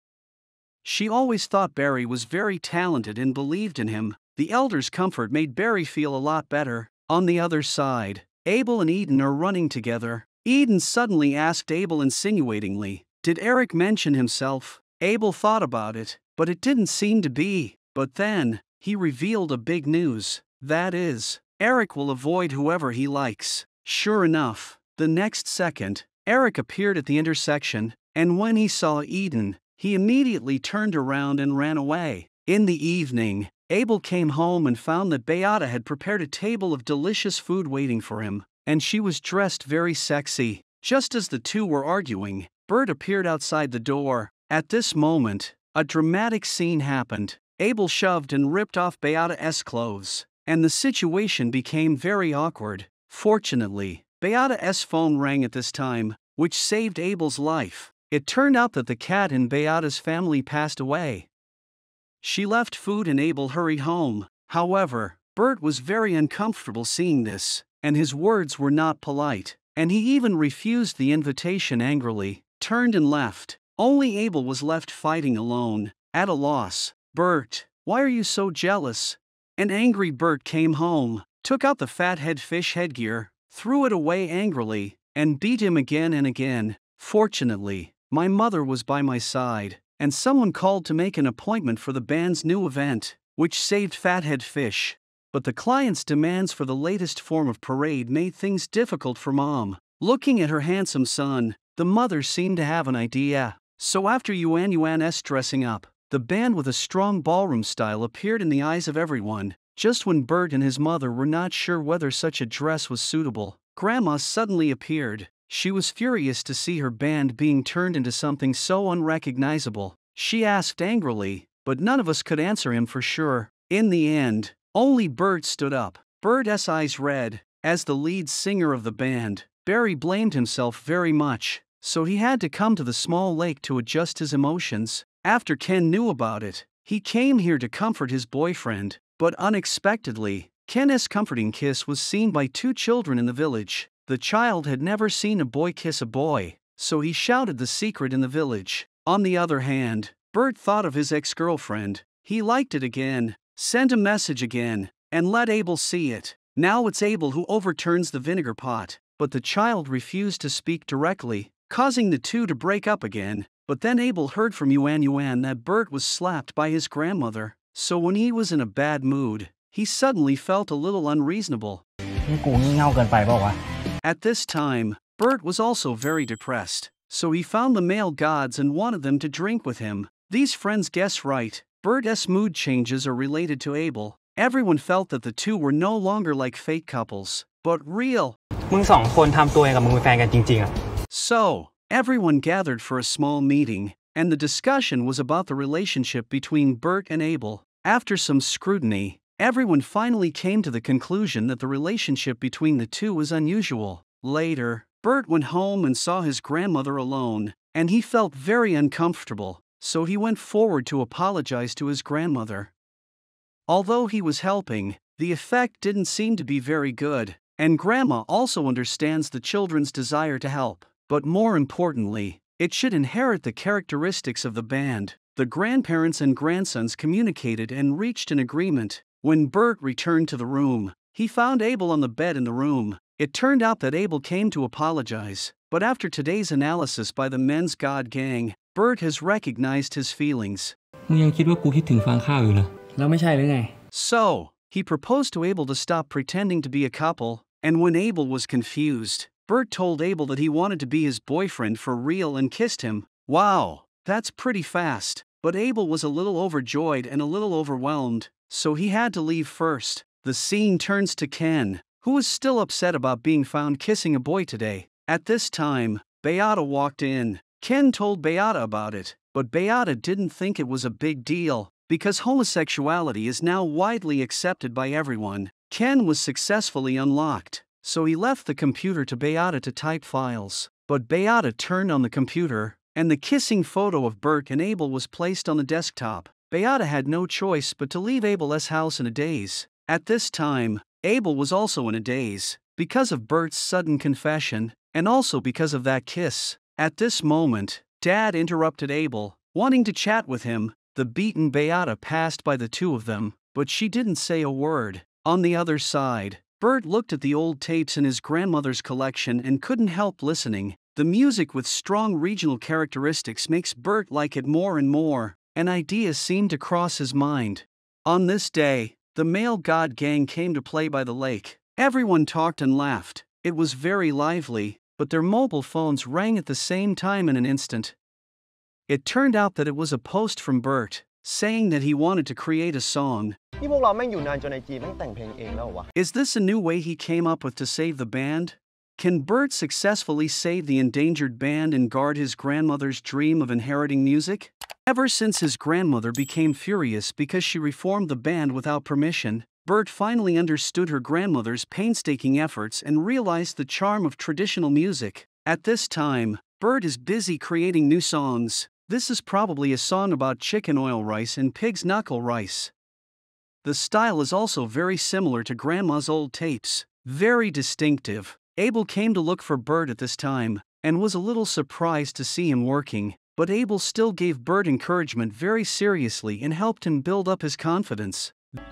Speaker 1: She always thought Barry was very talented and believed in him. The elders' comfort made Barry feel a lot better. On the other side, Abel and Eden are running together. Eden suddenly asked Abel insinuatingly, "Did Eric mention himself?" Abel thought about it, but it didn't seem to be. But then, he revealed a big news. That is, Eric will avoid whoever he likes. Sure enough, the next second, Eric appeared at the intersection, and when he saw Eden, he immediately turned around and ran away. In the evening, Abel came home and found that Beata had prepared a table of delicious food waiting for him, and she was dressed very sexy. Just as the two were arguing, Bert appeared outside the door. At this moment, a dramatic scene happened. Abel shoved and ripped off Beata's clothes, and the situation became very awkward. Fortunately, Beata's phone rang at this time, which saved Abel's life. It turned out that the cat in Beata's family passed away. She left food and Abel hurried home. However, Bert was very uncomfortable seeing this, and his words were not polite, and he even refused the invitation angrily, turned and left. Only Abel was left fighting alone, at a loss. "Bert, why are you so jealous?" An angry Bert came home, took out the fathead fish headgear, threw it away angrily, and beat him again and again. Fortunately, my mother was by my side, and someone called to make an appointment for the band's new event, which saved Fathead Fish. But the client's demands for the latest form of parade made things difficult for Mom. Looking at her handsome son, the mother seemed to have an idea. So after Yuan's dressing up, the band with a strong ballroom style appeared in the eyes of everyone. Just when Bert and his mother were not sure whether such a dress was suitable, Grandma suddenly appeared. She was furious to see her band being turned into something so unrecognizable. She asked angrily, but none of us could answer him for sure. In the end, only Bert stood up. Bert's eyes red. As the lead singer of the band, Barry blamed himself very much, so he had to come to the small lake to adjust his emotions. After Ken knew about it, he came here to comfort his boyfriend, but unexpectedly, Ken's comforting kiss was seen by two children in the village. The child had never seen a boy kiss a boy, so he shouted the secret in the village. On the other hand, Bert thought of his ex-girlfriend. He liked it again, sent a message again, and let Abel see it. Now it's Abel who overturns the vinegar pot, but the child refused to speak directly, causing the two to break up again. But then Abel heard from Yuan that Bert was slapped by his grandmother, so when he was in a bad mood, he suddenly felt a little unreasonable. At this time, Bert was also very depressed, so he found the male gods and wanted them to drink with him. These friends guessed right. Bert's mood changes are related to Abel. Everyone felt that the two were no longer like fake couples, but real. So, everyone gathered for a small meeting, and the discussion was about the relationship between Bert and Abel. After some scrutiny, everyone finally came to the conclusion that the relationship between the two was unusual. Later, Bert went home and saw his grandmother alone, and he felt very uncomfortable, so he went forward to apologize to his grandmother. Although he was helping, the effect didn't seem to be very good, and Grandma also understands the children's desire to help. But more importantly, it should inherit the characteristics of the band. The grandparents and grandsons communicated and reached an agreement. When Bert returned to the room, he found Abel on the bed in the room. It turned out that Abel came to apologize, but after today's analysis by the Men's God Gang, Bert has recognized his feelings. So, he proposed to Abel to stop pretending to be a couple, and when Abel was confused, Bert told Abel that he wanted to be his boyfriend for real and kissed him. Wow, that's pretty fast. But Abel was a little overjoyed and a little overwhelmed, so he had to leave first. The scene turns to Ken, who was still upset about being found kissing a boy today. At this time, Beata walked in. Ken told Beata about it, but Beata didn't think it was a big deal. Because homosexuality is now widely accepted by everyone, Ken was successfully unlocked, so he left the computer to Beata to type files. But Beata turned on the computer, and the kissing photo of Bert and Abel was placed on the desktop. Beata had no choice but to leave Abel's house in a daze. At this time, Abel was also in a daze, because of Bert's sudden confession, and also because of that kiss. At this moment, Dad interrupted Abel, wanting to chat with him. The beaten Beata passed by the two of them, but she didn't say a word. On the other side, Bert looked at the old tapes in his grandmother's collection and couldn't help listening. The music with strong regional characteristics makes Bert like it more and more. An idea seemed to cross his mind. On this day, the male god gang came to play by the lake. Everyone talked and laughed. It was very lively, but their mobile phones rang at the same time in an instant. It turned out that it was a post from Bert, saying that he wanted to create a song. Is this a new way he came up with to save the band? Can Bert successfully save the endangered band and guard his grandmother's dream of inheriting music? Ever since his grandmother became furious because she reformed the band without permission, Bert finally understood her grandmother's painstaking efforts and realized the charm of traditional music. At this time, Bert is busy creating new songs. This is probably a song about chicken oil rice and pig's knuckle rice. The style is also very similar to Grandma's old tapes. Very distinctive. Abel came to look for Bert at this time, and was a little surprised to see him working, but Abel still gave Bert encouragement very seriously and helped him build up his confidence.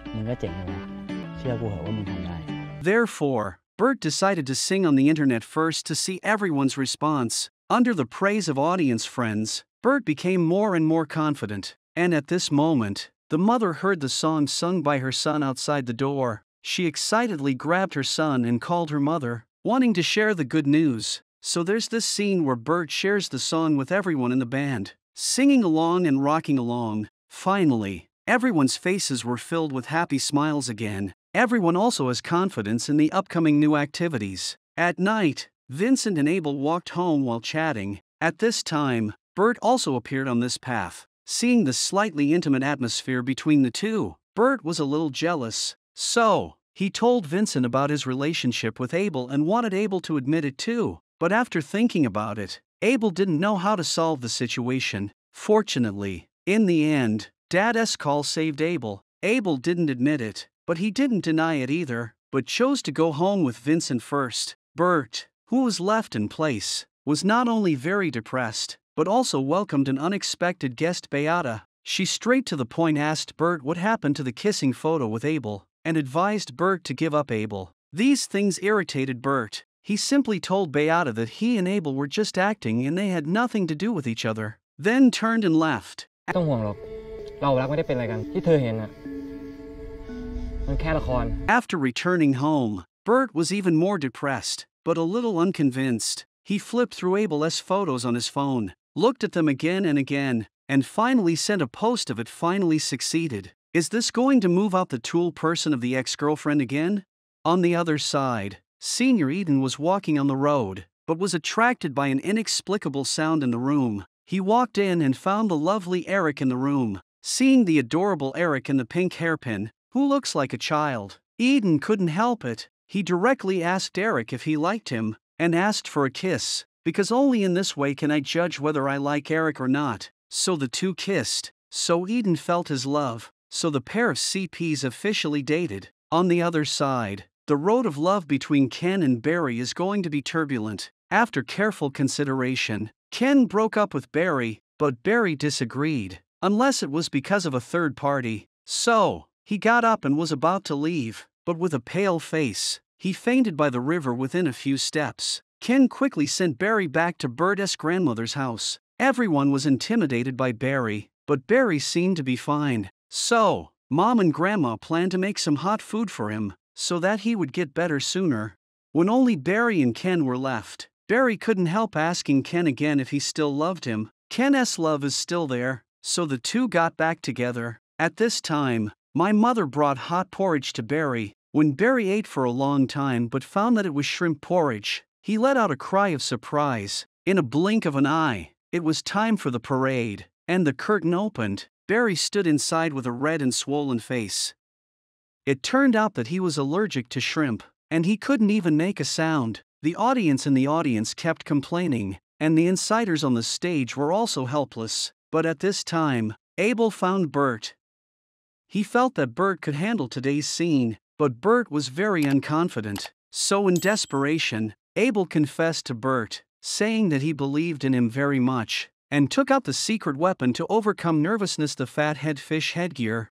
Speaker 1: Therefore, Bert decided to sing on the internet first to see everyone's response. Under the praise of audience friends, Bert became more and more confident, and at this moment, the mother heard the song sung by her son outside the door. She excitedly grabbed her son and called her mother, wanting to share the good news. So there's this scene where Bert shares the song with everyone in the band, singing along and rocking along. Finally, everyone's faces were filled with happy smiles again. Everyone also has confidence in the upcoming new activities. At night, Vincent and Abel walked home while chatting. At this time, Bert also appeared on this path. Seeing the slightly intimate atmosphere between the two, Bert was a little jealous. So, he told Vincent about his relationship with Abel and wanted Abel to admit it too. But after thinking about it, Abel didn't know how to solve the situation. Fortunately, in the end, Dad's call saved Abel. Abel didn't admit it, but he didn't deny it either, but chose to go home with Vincent first. Bert, who was left in place, was not only very depressed, but also welcomed an unexpected guest, Beata. She straight to the point asked Bert what happened to the kissing photo with Abel, and advised Bert to give up Abel. These things irritated Bert. He simply told Beata that he and Abel were just acting and they had nothing to do with each other, then turned and left. After returning home, Bert was even more depressed, but a little unconvinced. He flipped through Abel's photos on his phone, looked at them again and again, and finally sent a post of it. Finally succeeded. Is this going to move out the tool person of the ex-girlfriend again? On the other side, Senior Eden was walking on the road, but was attracted by an inexplicable sound in the room. He walked in and found the lovely Eric in the room. Seeing the adorable Eric in the pink hairpin, who looks like a child, Eden couldn't help it. He directly asked Eric if he liked him, and asked for a kiss, because only in this way can I judge whether I like Eric or not. So the two kissed. So Eden felt his love. So the pair of CPs officially dated. On the other side, the road of love between Ken and Barry is going to be turbulent. After careful consideration, Ken broke up with Barry, but Barry disagreed, unless it was because of a third party. So, he got up and was about to leave, but with a pale face, he fainted by the river within a few steps. Ken quickly sent Barry back to Bert's grandmother's house. Everyone was intimidated by Barry, but Barry seemed to be fine. So, Mom and Grandma planned to make some hot food for him, so that he would get better sooner. When only Barry and Ken were left, Barry couldn't help asking Ken again if he still loved him. Ken's love is still there, so the two got back together. At this time, my mother brought hot porridge to Barry. When Barry ate for a long time but found that it was shrimp porridge, he let out a cry of surprise. In a blink of an eye, it was time for the parade, and the curtain opened. Barry stood inside with a red and swollen face. It turned out that he was allergic to shrimp, and he couldn't even make a sound. The audience kept complaining, and the insiders on the stage were also helpless. But at this time, Abel found Bert. He felt that Bert could handle today's scene, but Bert was very unconfident. So in desperation, Abel confessed to Bert, saying that he believed in him very much, and took out the secret weapon to overcome nervousness, the fathead fish headgear.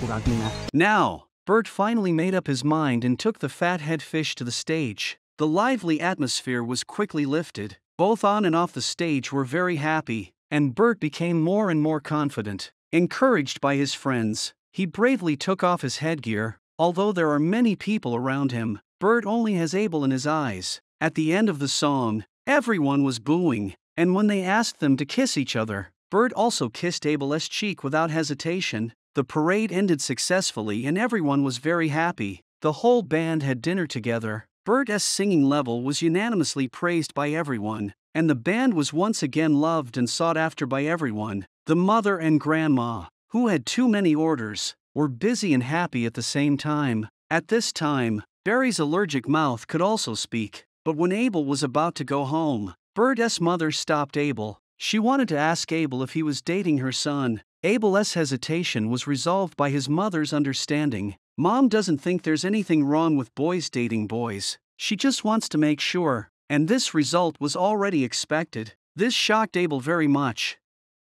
Speaker 1: Now, Bert finally made up his mind and took the fathead fish to the stage. The lively atmosphere was quickly lifted. Both on and off the stage were very happy, and Bert became more and more confident. Encouraged by his friends, he bravely took off his headgear. Although there are many people around him, Bert only has Abel in his eyes. At the end of the song, everyone was booing, and when they asked them to kiss each other, Bert also kissed Abel's cheek without hesitation. The parade ended successfully and everyone was very happy. The whole band had dinner together. Bert's singing level was unanimously praised by everyone, and the band was once again loved and sought after by everyone. The mother and grandma, who had too many orders, were busy and happy at the same time. At this time, Barry's allergic mouth could also speak, but when Abel was about to go home, Bert's mother stopped Abel. She wanted to ask Abel if he was dating her son. Abel's hesitation was resolved by his mother's understanding. Mom doesn't think there's anything wrong with boys dating boys. She just wants to make sure, and this result was already expected. This shocked Abel very much.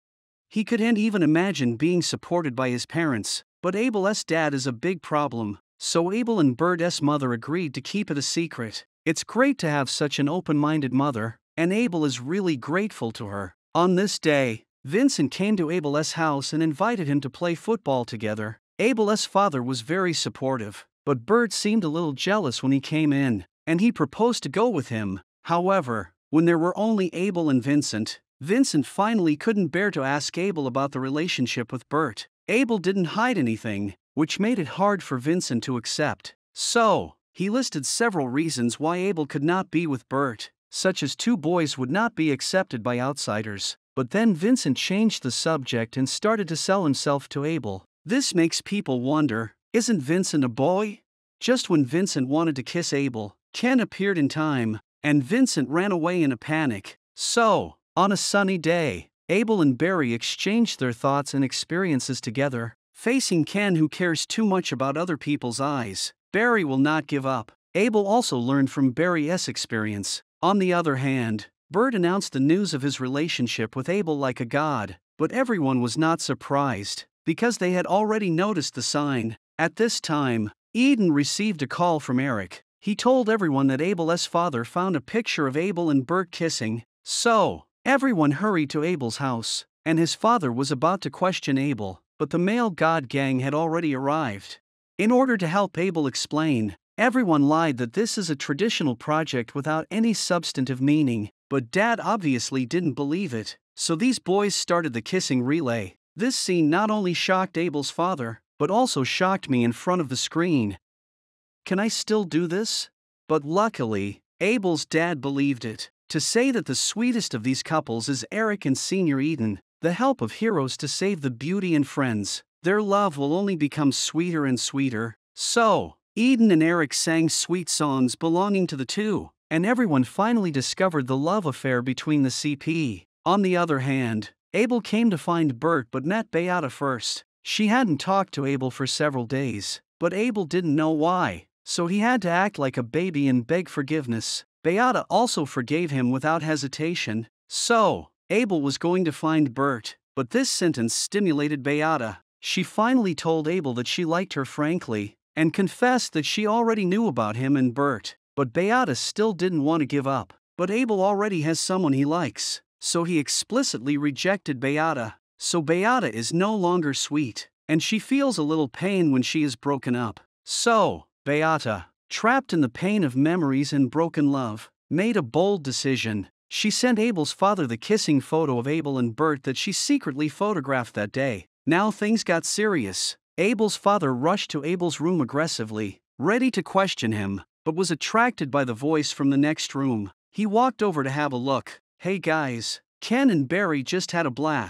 Speaker 1: He couldn't even imagine being supported by his parents, but Abel's dad is a big problem, so Abel and Bert's mother agreed to keep it a secret. It's great to have such an open-minded mother, and Abel is really grateful to her. On this day, Vincent came to Abel's house and invited him to play football together. Abel's father was very supportive, but Bert seemed a little jealous when he came in, and he proposed to go with him. However, when there were only Abel and Vincent finally couldn't bear to ask Abel about the relationship with Bert. Abel didn't hide anything, which made it hard for Vincent to accept. So, he listed several reasons why Abel could not be with Bert, such as two boys would not be accepted by outsiders. But then Vincent changed the subject and started to sell himself to Abel. This makes people wonder, isn't Vincent a boy? Just when Vincent wanted to kiss Abel, Ken appeared in time, and Vincent ran away in a panic. So, on a sunny day, Abel and Barry exchanged their thoughts and experiences together. Facing Ken, who cares too much about other people's eyes, Barry will not give up. Abel also learned from Barry's experience. On the other hand, Bert announced the news of his relationship with Abel like a god, but everyone was not surprised, because they had already noticed the sign. At this time, Eden received a call from Eric. He told everyone that Abel's father found a picture of Abel and Bert kissing. So, everyone hurried to Abel's house, and his father was about to question Abel, but the male god gang had already arrived. In order to help Abel explain, everyone lied that this is a traditional project without any substantive meaning, but Dad obviously didn't believe it, so these boys started the kissing relay. This scene not only shocked Abel's father, but also shocked me in front of the screen. Can I still do this? But luckily, Abel's dad believed it. To say that the sweetest of these couples is Eric and Senior Eden, the help of heroes to save the beauty and friends. Their love will only become sweeter and sweeter. So, Eden and Eric sang sweet songs belonging to the two, and everyone finally discovered the love affair between the CP. On the other hand, Abel came to find Bert but met Beata first. She hadn't talked to Abel for several days, but Abel didn't know why, so he had to act like a baby and beg forgiveness. Beata also forgave him without hesitation. So, Abel was going to find Bert, but this sentence stimulated Beata. She finally told Abel that she liked her frankly, and confessed that she already knew about him and Bert, but Beata still didn't want to give up. But Abel already has someone he likes, so he explicitly rejected Beata. So Beata is no longer sweet, and she feels a little pain when she is broken up. So, Beata, trapped in the pain of memories and broken love, made a bold decision. She sent Abel's father the kissing photo of Abel and Bert that she secretly photographed that day. Now things got serious. Abel's father rushed to Abel's room aggressively, ready to question him, but was attracted by the voice from the next room. He walked over to have a look. Hey guys, Ken and Barry just had a blast.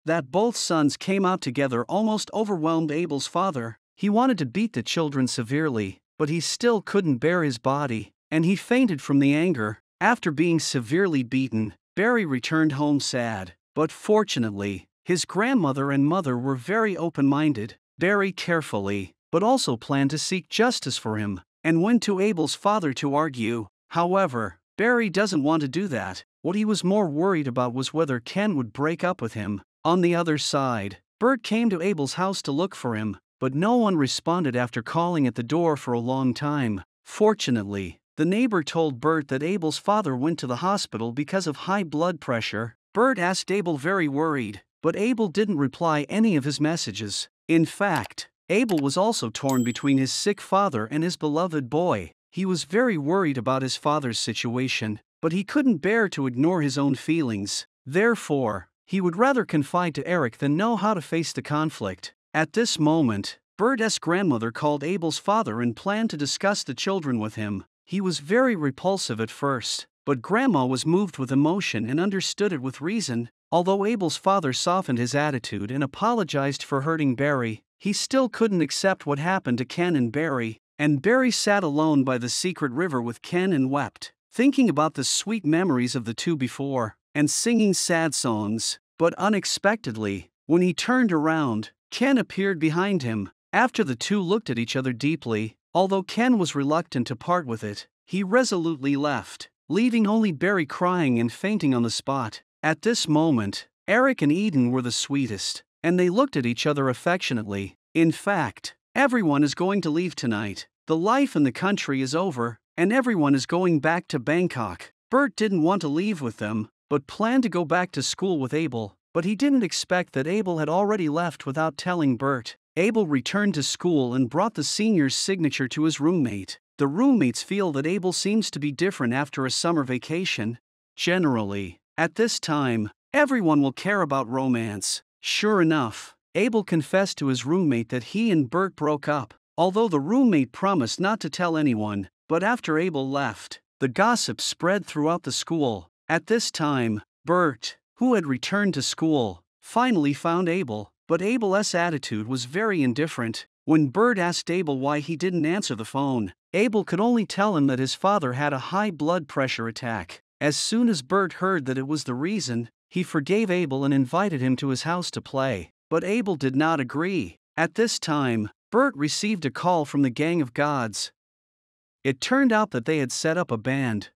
Speaker 1: that both sons came out together almost overwhelmed Abel's father. He wanted to beat the children severely, but he still couldn't bear his body, and he fainted from the anger. After being severely beaten, Barry returned home sad, but fortunately, his grandmother and mother were very open-minded. Barry carefully, but also planned to seek justice for him, and went to Abel's father to argue. However, Barry doesn't want to do that. What he was more worried about was whether Ken would break up with him. On the other side, Bert came to Abel's house to look for him, but no one responded after calling at the door for a long time. Fortunately, the neighbor told Bert that Abel's father went to the hospital because of high blood pressure. Bert asked Abel very worried, but Abel didn't reply any of his messages. In fact, Abel was also torn between his sick father and his beloved boy. He was very worried about his father's situation, but he couldn't bear to ignore his own feelings. Therefore, he would rather confide to Eric than know how to face the conflict. At this moment, Bert's grandmother called Abel's father and planned to discuss the children with him. He was very repulsive at first, but Grandma was moved with emotion and understood it with reason. Although Abel's father softened his attitude and apologized for hurting Barry, he still couldn't accept what happened to Ken and Barry, and Barry sat alone by the secret river with Ken and wept, thinking about the sweet memories of the two before, and singing sad songs. But unexpectedly, when he turned around, Ken appeared behind him. After the two looked at each other deeply, although Ken was reluctant to part with it, he resolutely left, leaving only Barry crying and fainting on the spot. At this moment, Eric and Eden were the sweetest, and they looked at each other affectionately. In fact, everyone is going to leave tonight. The life in the country is over, and everyone is going back to Bangkok. Bert didn't want to leave with them, but planned to go back to school with Abel, but he didn't expect that Abel had already left without telling Bert. Abel returned to school and brought the senior's signature to his roommate. The roommates feel that Abel seems to be different after a summer vacation. Generally, at this time, everyone will care about romance. Sure enough, Abel confessed to his roommate that he and Bert broke up, although the roommate promised not to tell anyone. But after Abel left, the gossip spread throughout the school. At this time, Bert, who had returned to school, finally found Abel, but Abel's attitude was very indifferent. When Bert asked Abel why he didn't answer the phone, Abel could only tell him that his father had a high blood pressure attack. As soon as Bert heard that it was the reason, he forgave Abel and invited him to his house to play. But Abel did not agree. At this time, Bert received a call from the Gang of Gods. It turned out that they had set up a band.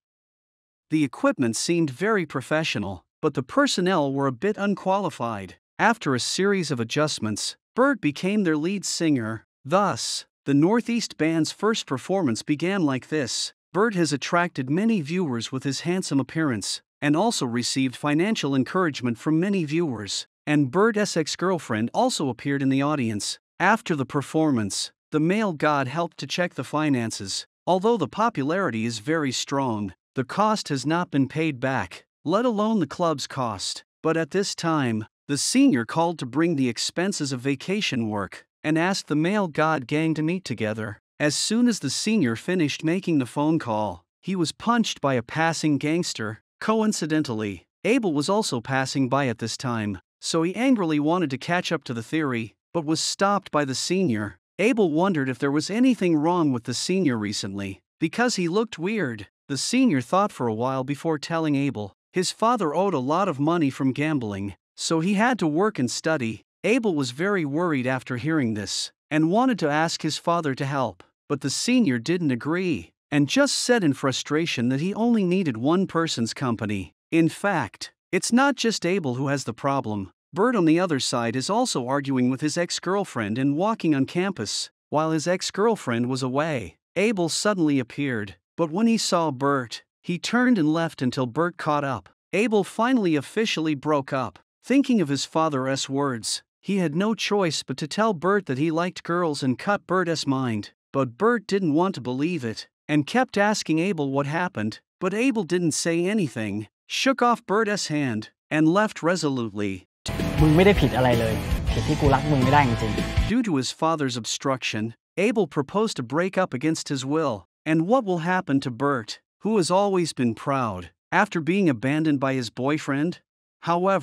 Speaker 1: The equipment seemed very professional, but the personnel were a bit unqualified. After a series of adjustments, Bert became their lead singer. Thus, the Northeast Band's first performance began like this. Bert has attracted many viewers with his handsome appearance, and also received financial encouragement from many viewers. And Bert's ex-girlfriend also appeared in the audience. After the performance, the male god helped to check the finances. Although the popularity is very strong, the cost has not been paid back, let alone the club's cost. But at this time, the senior called to bring the expenses of vacation work, and asked the male god gang to meet together. As soon as the senior finished making the phone call, he was punched by a passing gangster. Coincidentally, Abel was also passing by at this time, so he angrily wanted to catch up to the theory, but was stopped by the senior. Abel wondered if there was anything wrong with the senior recently, because he looked weird. The senior thought for a while before telling Abel. His father owed a lot of money from gambling, so he had to work and study. Abel was very worried after hearing this, and wanted to ask his father to help, but the senior didn't agree, and just said in frustration that he only needed one person's company. In fact, it's not just Abel who has the problem. Bert on the other side is also arguing with his ex-girlfriend and walking on campus. While his ex-girlfriend was away, Abel suddenly appeared, but when he saw Bert, he turned and left until Bert caught up. Abel finally officially broke up. Thinking of his father's words, he had no choice but to tell Bert that he liked girls and cut Bert's mind. But Bert didn't want to believe it, and kept asking Abel what happened. But Abel didn't say anything, shook off Bert's hand, and left resolutely.
Speaker 4: มึงไม่ได้ผิดอะไรเลยผิดที่กูรักมึงไม่ได้จริง
Speaker 1: Due to his father's obstruction, Abel proposed to break up against his will. And what will happen to Bert, who has always been proud, after being abandoned by his boyfriend? However,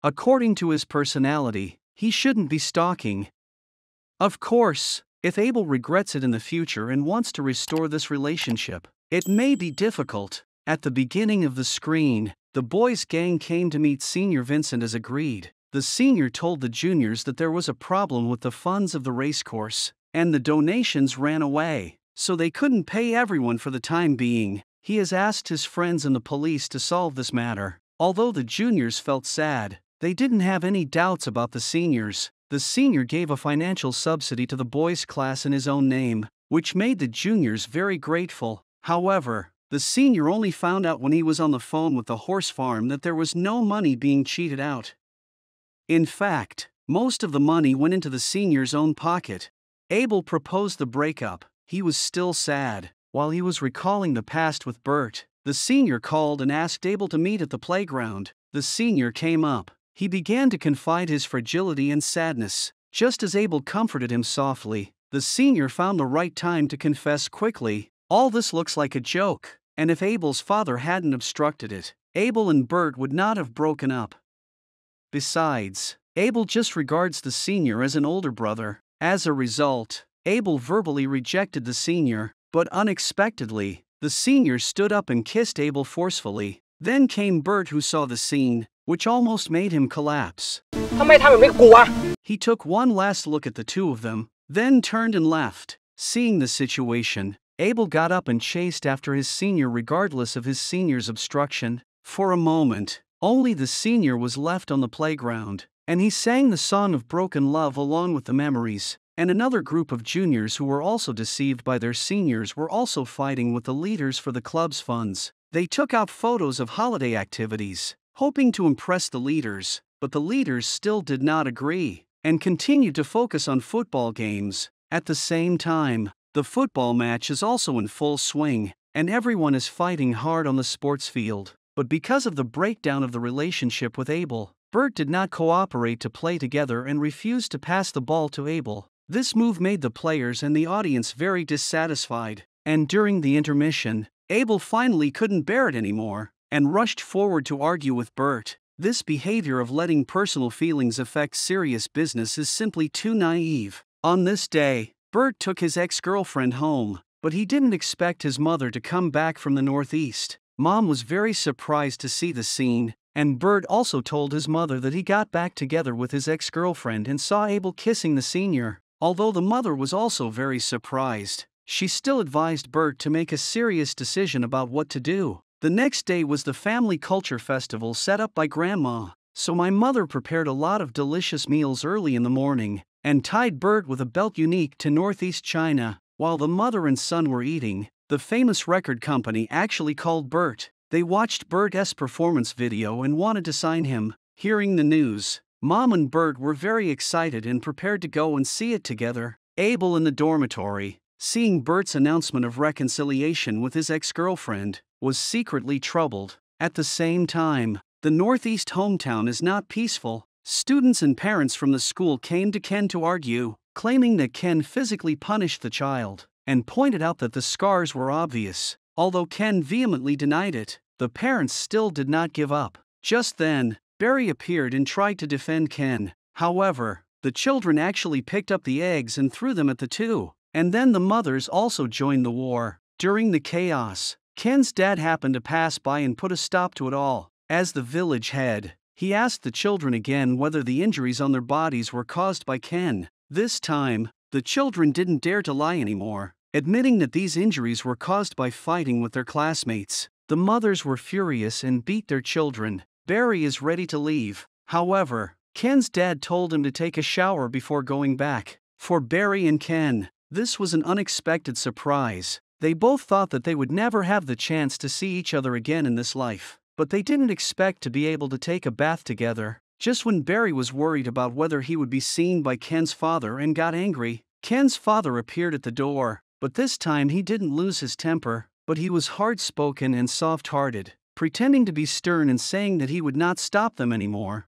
Speaker 1: According to his personality, he shouldn't be stalking. Of course, if Abel regrets it in the future and wants to restore this relationship, it may be difficult. At the beginning of the screen, the boys' gang came to meet Senior Vincent as agreed. The senior told the juniors that there was a problem with the funds of the racecourse, and the donations ran away, so they couldn't pay everyone for the time being. He has asked his friends and the police to solve this matter. Although the juniors felt sad, they didn't have any doubts about the seniors. The senior gave a financial subsidy to the boys' class in his own name, which made the juniors very grateful. However, the senior only found out when he was on the phone with the horse farm that there was no money being cheated out. In fact, most of the money went into the senior's own pocket. Abel proposed the breakup. He was still sad. While he was recalling the past with Bert, the senior called and asked Abel to meet at the playground. The senior came up. He began to confide his fragility and sadness. Just as Abel comforted him softly, the senior found the right time to confess quickly. All this looks like a joke, and if Abel's father hadn't obstructed it, Abel and Bert would not have broken up. Besides, Abel just regards the senior as an older brother. As a result, Abel verbally rejected the senior, but unexpectedly, the senior stood up and kissed Abel forcefully. Then came Bert, who saw the scene, which almost made him collapse. He took one last look at the two of them, then turned and left. Seeing the situation, Abel got up and chased after his senior regardless of his senior's obstruction. For a moment, only the senior was left on the playground, and he sang the song of broken love along with the memories. And another group of juniors who were also deceived by their seniors were also fighting with the leaders for the club's funds. They took out photos of holiday activities, hoping to impress the leaders, but the leaders still did not agree, and continued to focus on football games. At the same time, the football match is also in full swing, and everyone is fighting hard on the sports field. But because of the breakdown of the relationship with Abel, Bert did not cooperate to play together and refused to pass the ball to Abel. This move made the players and the audience very dissatisfied, and during the intermission, Abel finally couldn't bear it anymore, and rushed forward to argue with Bert. This behavior of letting personal feelings affect serious business is simply too naive. On this day, Bert took his ex-girlfriend home, but he didn't expect his mother to come back from the Northeast. Mom was very surprised to see the scene, and Bert also told his mother that he got back together with his ex-girlfriend and saw Abel kissing the senior. Although the mother was also very surprised, she still advised Bert to make a serious decision about what to do. The next day was the family culture festival set up by Grandma, so my mother prepared a lot of delicious meals early in the morning, and tied Bert with a belt unique to Northeast China. While the mother and son were eating, the famous record company actually called Bert. They watched Bert's performance video and wanted to sign him. Hearing the news, Mom and Bert were very excited and prepared to go and see it together. Abel in the dormitory, seeing Bert's announcement of reconciliation with his ex-girlfriend, was secretly troubled. At the same time, the Northeast hometown is not peaceful. Students and parents from the school came to Ken to argue, claiming that Ken physically punished the child, and pointed out that the scars were obvious. Although Ken vehemently denied it, the parents still did not give up. Just then, Barry appeared and tried to defend Ken. However, the children actually picked up the eggs and threw them at the two, and then the mothers also joined the war. During the chaos, Ken's dad happened to pass by and put a stop to it all. As the village head, he asked the children again whether the injuries on their bodies were caused by Ken. This time, the children didn't dare to lie anymore, admitting that these injuries were caused by fighting with their classmates. The mothers were furious and beat their children. Barry is ready to leave. However, Ken's dad told him to take a shower before going back. For Barry and Ken, this was an unexpected surprise. They both thought that they would never have the chance to see each other again in this life, but they didn't expect to be able to take a bath together. Just when Barry was worried about whether he would be seen by Ken's father and got angry, Ken's father appeared at the door, but this time he didn't lose his temper, but he was hard-spoken and soft-hearted, pretending to be stern and saying that he would not stop them anymore.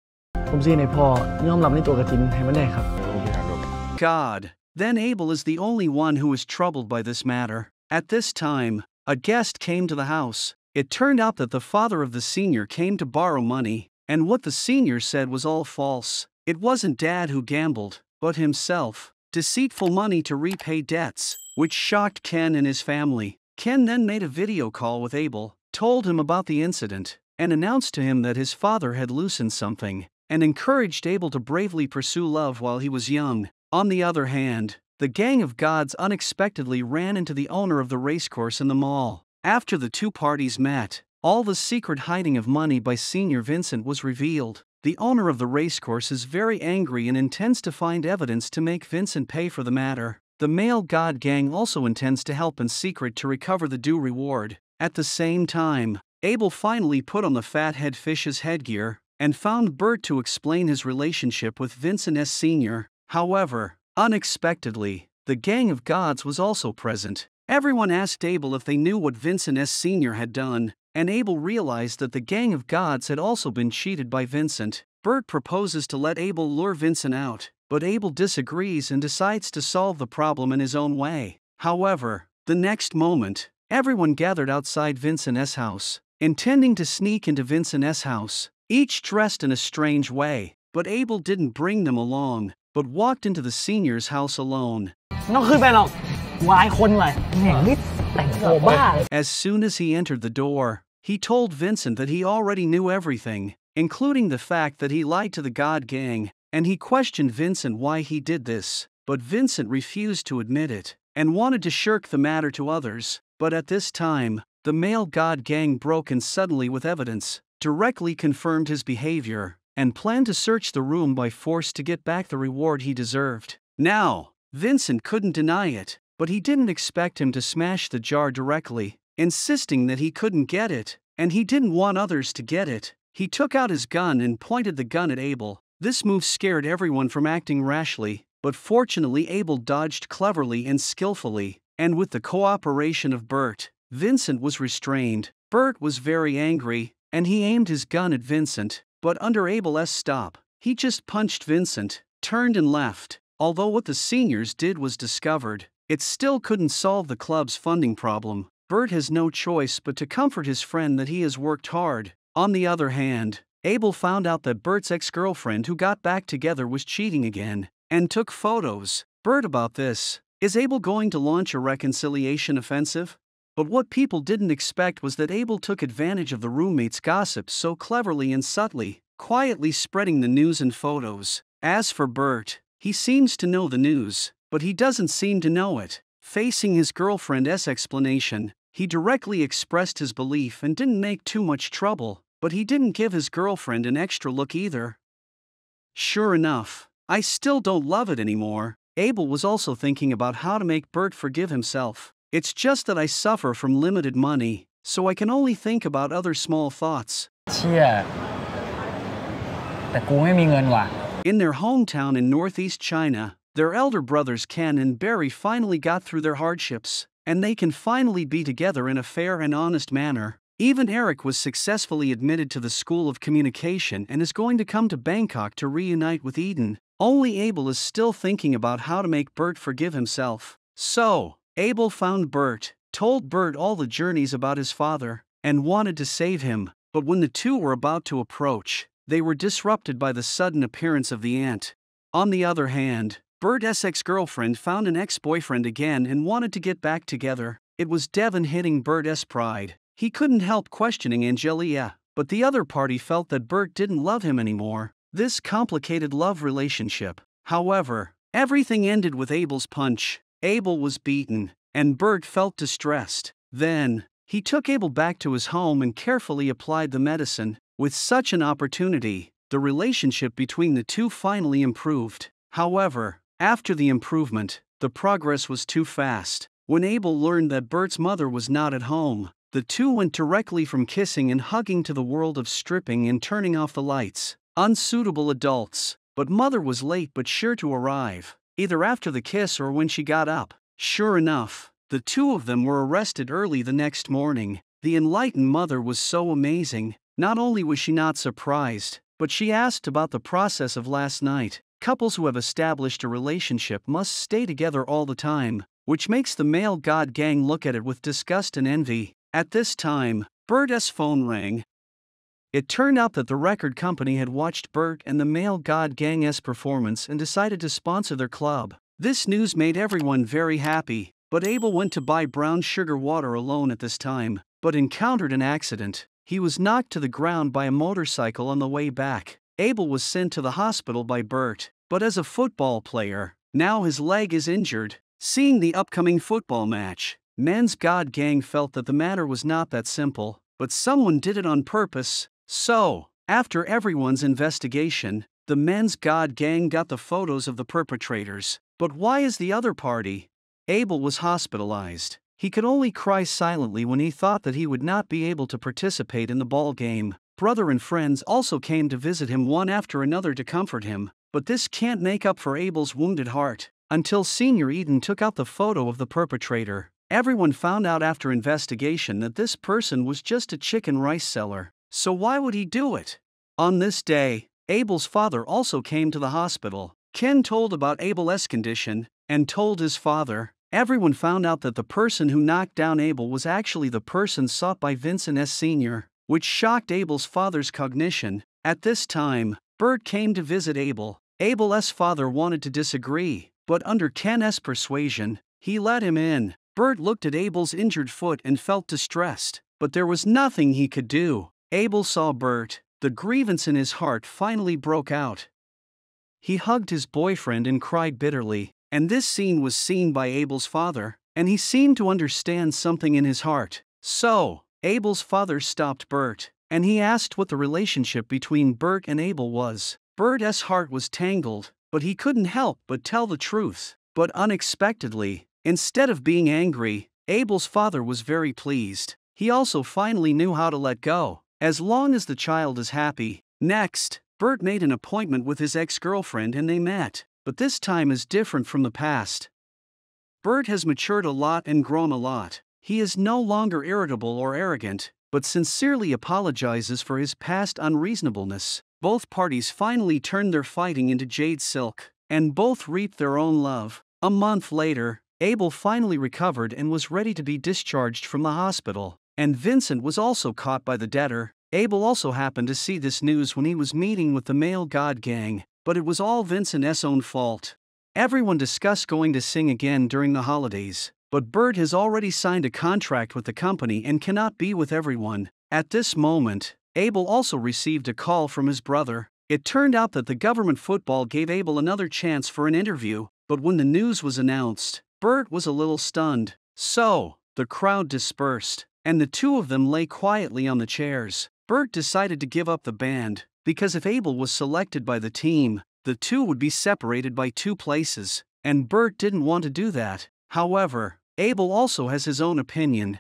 Speaker 1: God. Then Abel is the only one who is troubled by this matter. At this time, a guest came to the house. It turned out that the father of the senior came to borrow money. and what the senior said was all false. It wasn't Dad who gambled, but himself. Deceitful money to repay debts, which shocked Ken and his family. Ken then made a video call with Abel, told him about the incident, and announced to him that his father had loosened something, and encouraged Abel to bravely pursue love while he was young. On the other hand, the gang of gods unexpectedly ran into the owner of the racecourse in the mall. After the two parties met, all the secret hiding of money by Senior Vincent was revealed. The owner of the racecourse is very angry and intends to find evidence to make Vincent pay for the matter. The male god gang also intends to help in secret to recover the due reward. At the same time, Abel finally put on the fathead fish's headgear and found Bert to explain his relationship with Vincent S. Sr. However, unexpectedly, the gang of gods was also present. Everyone asked Abel if they knew what Vincent S. Sr. had done, and Abel realized that the gang of gods had also been cheated by Vincent. Bert proposes to let Abel lure Vincent out, but Abel disagrees and decides to solve the problem in his own way. However, the next moment, everyone gathered outside Vincent S. house, intending to sneak into Vincent S. house, each dressed in a strange way, but Abel didn't bring them along, but walked into the senior's house alone. As soon as he entered the door, he told Vincent that he already knew everything, including the fact that he lied to the god gang, and he questioned Vincent why he did this, but Vincent refused to admit it, and wanted to shirk the matter to others. But at this time, the male god gang broke in suddenly with evidence, directly confirmed his behavior, and planned to search the room by force to get back the reward he deserved. Now, Vincent couldn't deny it, but he didn't expect him to smash the jar directly, insisting that he couldn't get it, and he didn't want others to get it. He took out his gun and pointed the gun at Abel. This move scared everyone from acting rashly, but fortunately Abel dodged cleverly and skillfully, and with the cooperation of Bert, Vincent was restrained. Bert was very angry, and he aimed his gun at Vincent, but under Abel's stop, he just punched Vincent, turned and left. Although what the seniors did was discovered, it still couldn't solve the club's funding problem. Bert has no choice but to comfort his friend that he has worked hard. On the other hand, Abel found out that Bert's ex-girlfriend who got back together was cheating again, and took photos. Bert about this. Is Abel going to launch a reconciliation offensive? But what people didn't expect was that Abel took advantage of the roommates' gossip so cleverly and subtly, quietly spreading the news and photos. As for Bert, he seems to know the news, but he doesn't seem to know it. Facing his girlfriend's explanation, he directly expressed his belief and didn't make too much trouble, but he didn't give his girlfriend an extra look either. Sure enough, I still don't love it anymore. Abel was also thinking about how to make Bert forgive himself. It's just that I suffer from limited money, so I can only think about other small thoughts. In their hometown in northeast China, their elder brothers Ken and Barry finally got through their hardships, and they can finally be together in a fair and honest manner. Even Eric was successfully admitted to the School of Communication and is going to come to Bangkok to reunite with Eden. Only Abel is still thinking about how to make Bert forgive himself. So, Abel found Bert, told Bert all the journeys about his father, and wanted to save him, but when the two were about to approach, they were disrupted by the sudden appearance of the aunt. On the other hand, Bert's ex-girlfriend found an ex-boyfriend again and wanted to get back together. It was Devin hitting Bert's pride. He couldn't help questioning Angelia, but the other party felt that Bert didn't love him anymore. This complicated love relationship. However, everything ended with Abel's punch. Abel was beaten, and Bert felt distressed. Then, he took Abel back to his home and carefully applied the medicine. With such an opportunity, the relationship between the two finally improved. However, after the improvement, the progress was too fast. When Abel learned that Bert's mother was not at home, the two went directly from kissing and hugging to the world of stripping and turning off the lights. Unsuitable adults, but mother was late but sure to arrive, either after the kiss or when she got up. Sure enough, the two of them were arrested early the next morning. The enlightened mother was so amazing. Not only was she not surprised, but she asked about the process of last night. Couples who have established a relationship must stay together all the time, which makes the male god gang look at it with disgust and envy. At this time, Bert's phone rang. It turned out that the record company had watched Bert and the Male God Gang's performance and decided to sponsor their club. This news made everyone very happy, but Abel went to buy brown sugar water alone at this time, but encountered an accident. He was knocked to the ground by a motorcycle on the way back. Abel was sent to the hospital by Bert, but as a football player, now his leg is injured. Seeing the upcoming football match, Men's God Gang felt that the matter was not that simple, but someone did it on purpose. So, after everyone's investigation, the Men's God Gang got the photos of the perpetrators. But why is the other party? Abel was hospitalized. He could only cry silently when he thought that he would not be able to participate in the ball game. Brother and friends also came to visit him one after another to comfort him, but this can't make up for Abel's wounded heart. Until Senior Eden took out the photo of the perpetrator. Everyone found out after investigation that this person was just a chicken rice seller. So why would he do it? On this day, Abel's father also came to the hospital. Ken told about Abel's condition, and told his father. Everyone found out that the person who knocked down Abel was actually the person sought by Vincent S. Sr., which shocked Abel's father's cognition. At this time, Bert came to visit Abel. Abel's father wanted to disagree, but under Ken's persuasion, he let him in. Bert looked at Abel's injured foot and felt distressed, but there was nothing he could do. Abel saw Bert. The grievance in his heart finally broke out. He hugged his boyfriend and cried bitterly, and this scene was seen by Abel's father, and he seemed to understand something in his heart. So, Abel's father stopped Bert, and he asked what the relationship between Bert and Abel was. Bert's heart was tangled, but he couldn't help but tell the truth. But unexpectedly, instead of being angry, Abel's father was very pleased. He also finally knew how to let go, as long as the child is happy. Next, Bert made an appointment with his ex-girlfriend and they met, but this time is different from the past. Bert has matured a lot and grown a lot. He is no longer irritable or arrogant, but sincerely apologizes for his past unreasonableness. Both parties finally turned their fighting into jade silk, and both reaped their own love. A month later, Abel finally recovered and was ready to be discharged from the hospital, and Vincent was also caught by the debtor. Abel also happened to see this news when he was meeting with the Male God Gang, but it was all Vincent's own fault. Everyone discussed going to sing again during the holidays, but Bert has already signed a contract with the company and cannot be with everyone. At this moment, Abel also received a call from his brother. It turned out that the government football gave Abel another chance for an interview, but when the news was announced, Bert was a little stunned. So, the crowd dispersed, and the two of them lay quietly on the chairs. Bert decided to give up the band, because if Abel was selected by the team, the two would be separated by 2 places, and Bert didn't want to do that. However, Abel also has his own opinion.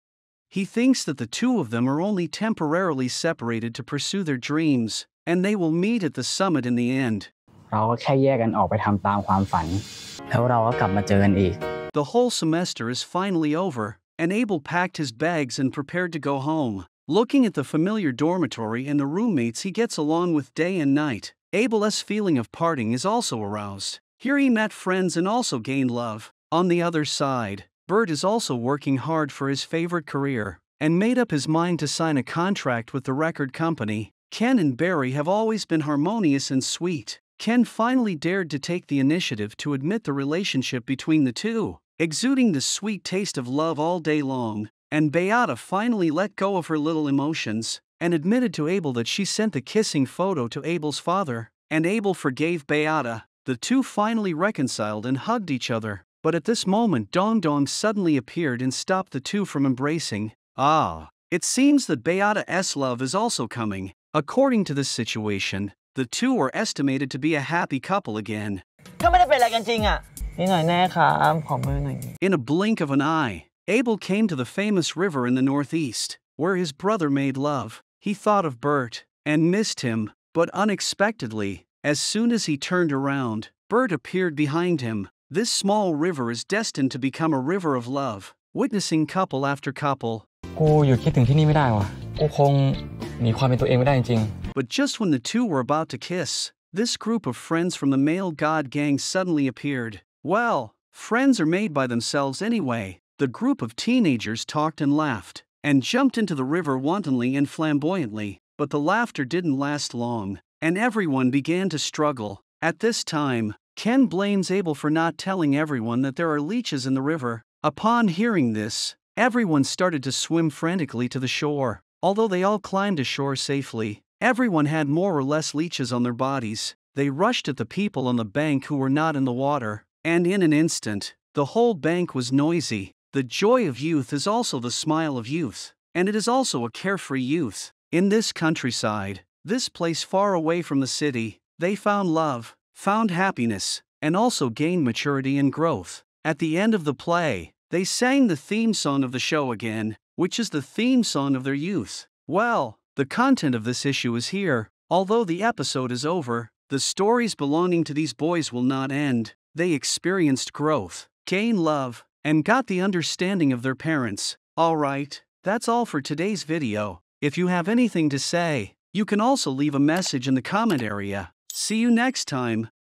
Speaker 1: He thinks that the two of them are only temporarily separated to pursue their dreams, and they will meet at the summit in the end.
Speaker 5: เราก็แค่แยกกันออกไปทำตามความฝันแล้วเราก็กลับมาเจอกันอีก
Speaker 1: The whole semester is finally over, and Abel packed his bags and prepared to go home. Looking at the familiar dormitory and the roommates he gets along with day and night, Abel's feeling of parting is also aroused. Here he met friends and also gained love. On the other side, Bert is also working hard for his favorite career, and made up his mind to sign a contract with the record company. Ken and Barry have always been harmonious and sweet. Ken finally dared to take the initiative to admit the relationship between the two, exuding the sweet taste of love all day long, and Beata finally let go of her little emotions, and admitted to Abel that she sent the kissing photo to Abel's father, and Abel forgave Beata. The two finally reconciled and hugged each other, but at this moment Dong Dong suddenly appeared and stopped the two from embracing. It seems that Beata's love is also coming. According to this situation, the two are estimated to be a happy couple again.
Speaker 6: ก็ไม่ได้เป็นอะไรกันจริงอ่ะนี่หน่อยแน่ครับขอมือหน่อย
Speaker 1: In a blink of an eye, Abel came to the famous river in the northeast, where his brother made love. He thought of Bert, and missed him, but unexpectedly, as soon as he turned around, Bert appeared behind him. This small river is destined to become a river of love, witnessing couple after couple.
Speaker 4: กูอยู่คิดถึงที่นี่ไม่ได้วะกูคงหนีความเป็นตัวเองไม่ได้จริง
Speaker 1: But just when the two were about to kiss, this group of friends from the Male God Gang suddenly appeared. Well, friends are made by themselves anyway. The group of teenagers talked and laughed, and jumped into the river wantonly and flamboyantly. but the laughter didn't last long, and everyone began to struggle. At this time, Ken blames Abel for not telling everyone that there are leeches in the river. Upon hearing this, everyone started to swim frantically to the shore. Although they all climbed ashore safely, everyone had more or less leeches on their bodies. They rushed at the people on the bank who were not in the water, and in an instant, the whole bank was noisy. The joy of youth is also the smile of youth, and it is also a carefree youth. In this countryside, this place far away from the city, they found love, found happiness, and also gained maturity and growth. At the end of the play, they sang the theme song of the show again, which is the theme song of their youth. Well, the content of this issue is here. Although the episode is over, the stories belonging to these boys will not end. They experienced growth, gained love, and got the understanding of their parents. Alright, that's all for today's video. If you have anything to say, you can also leave a message in the comment area. See you next time.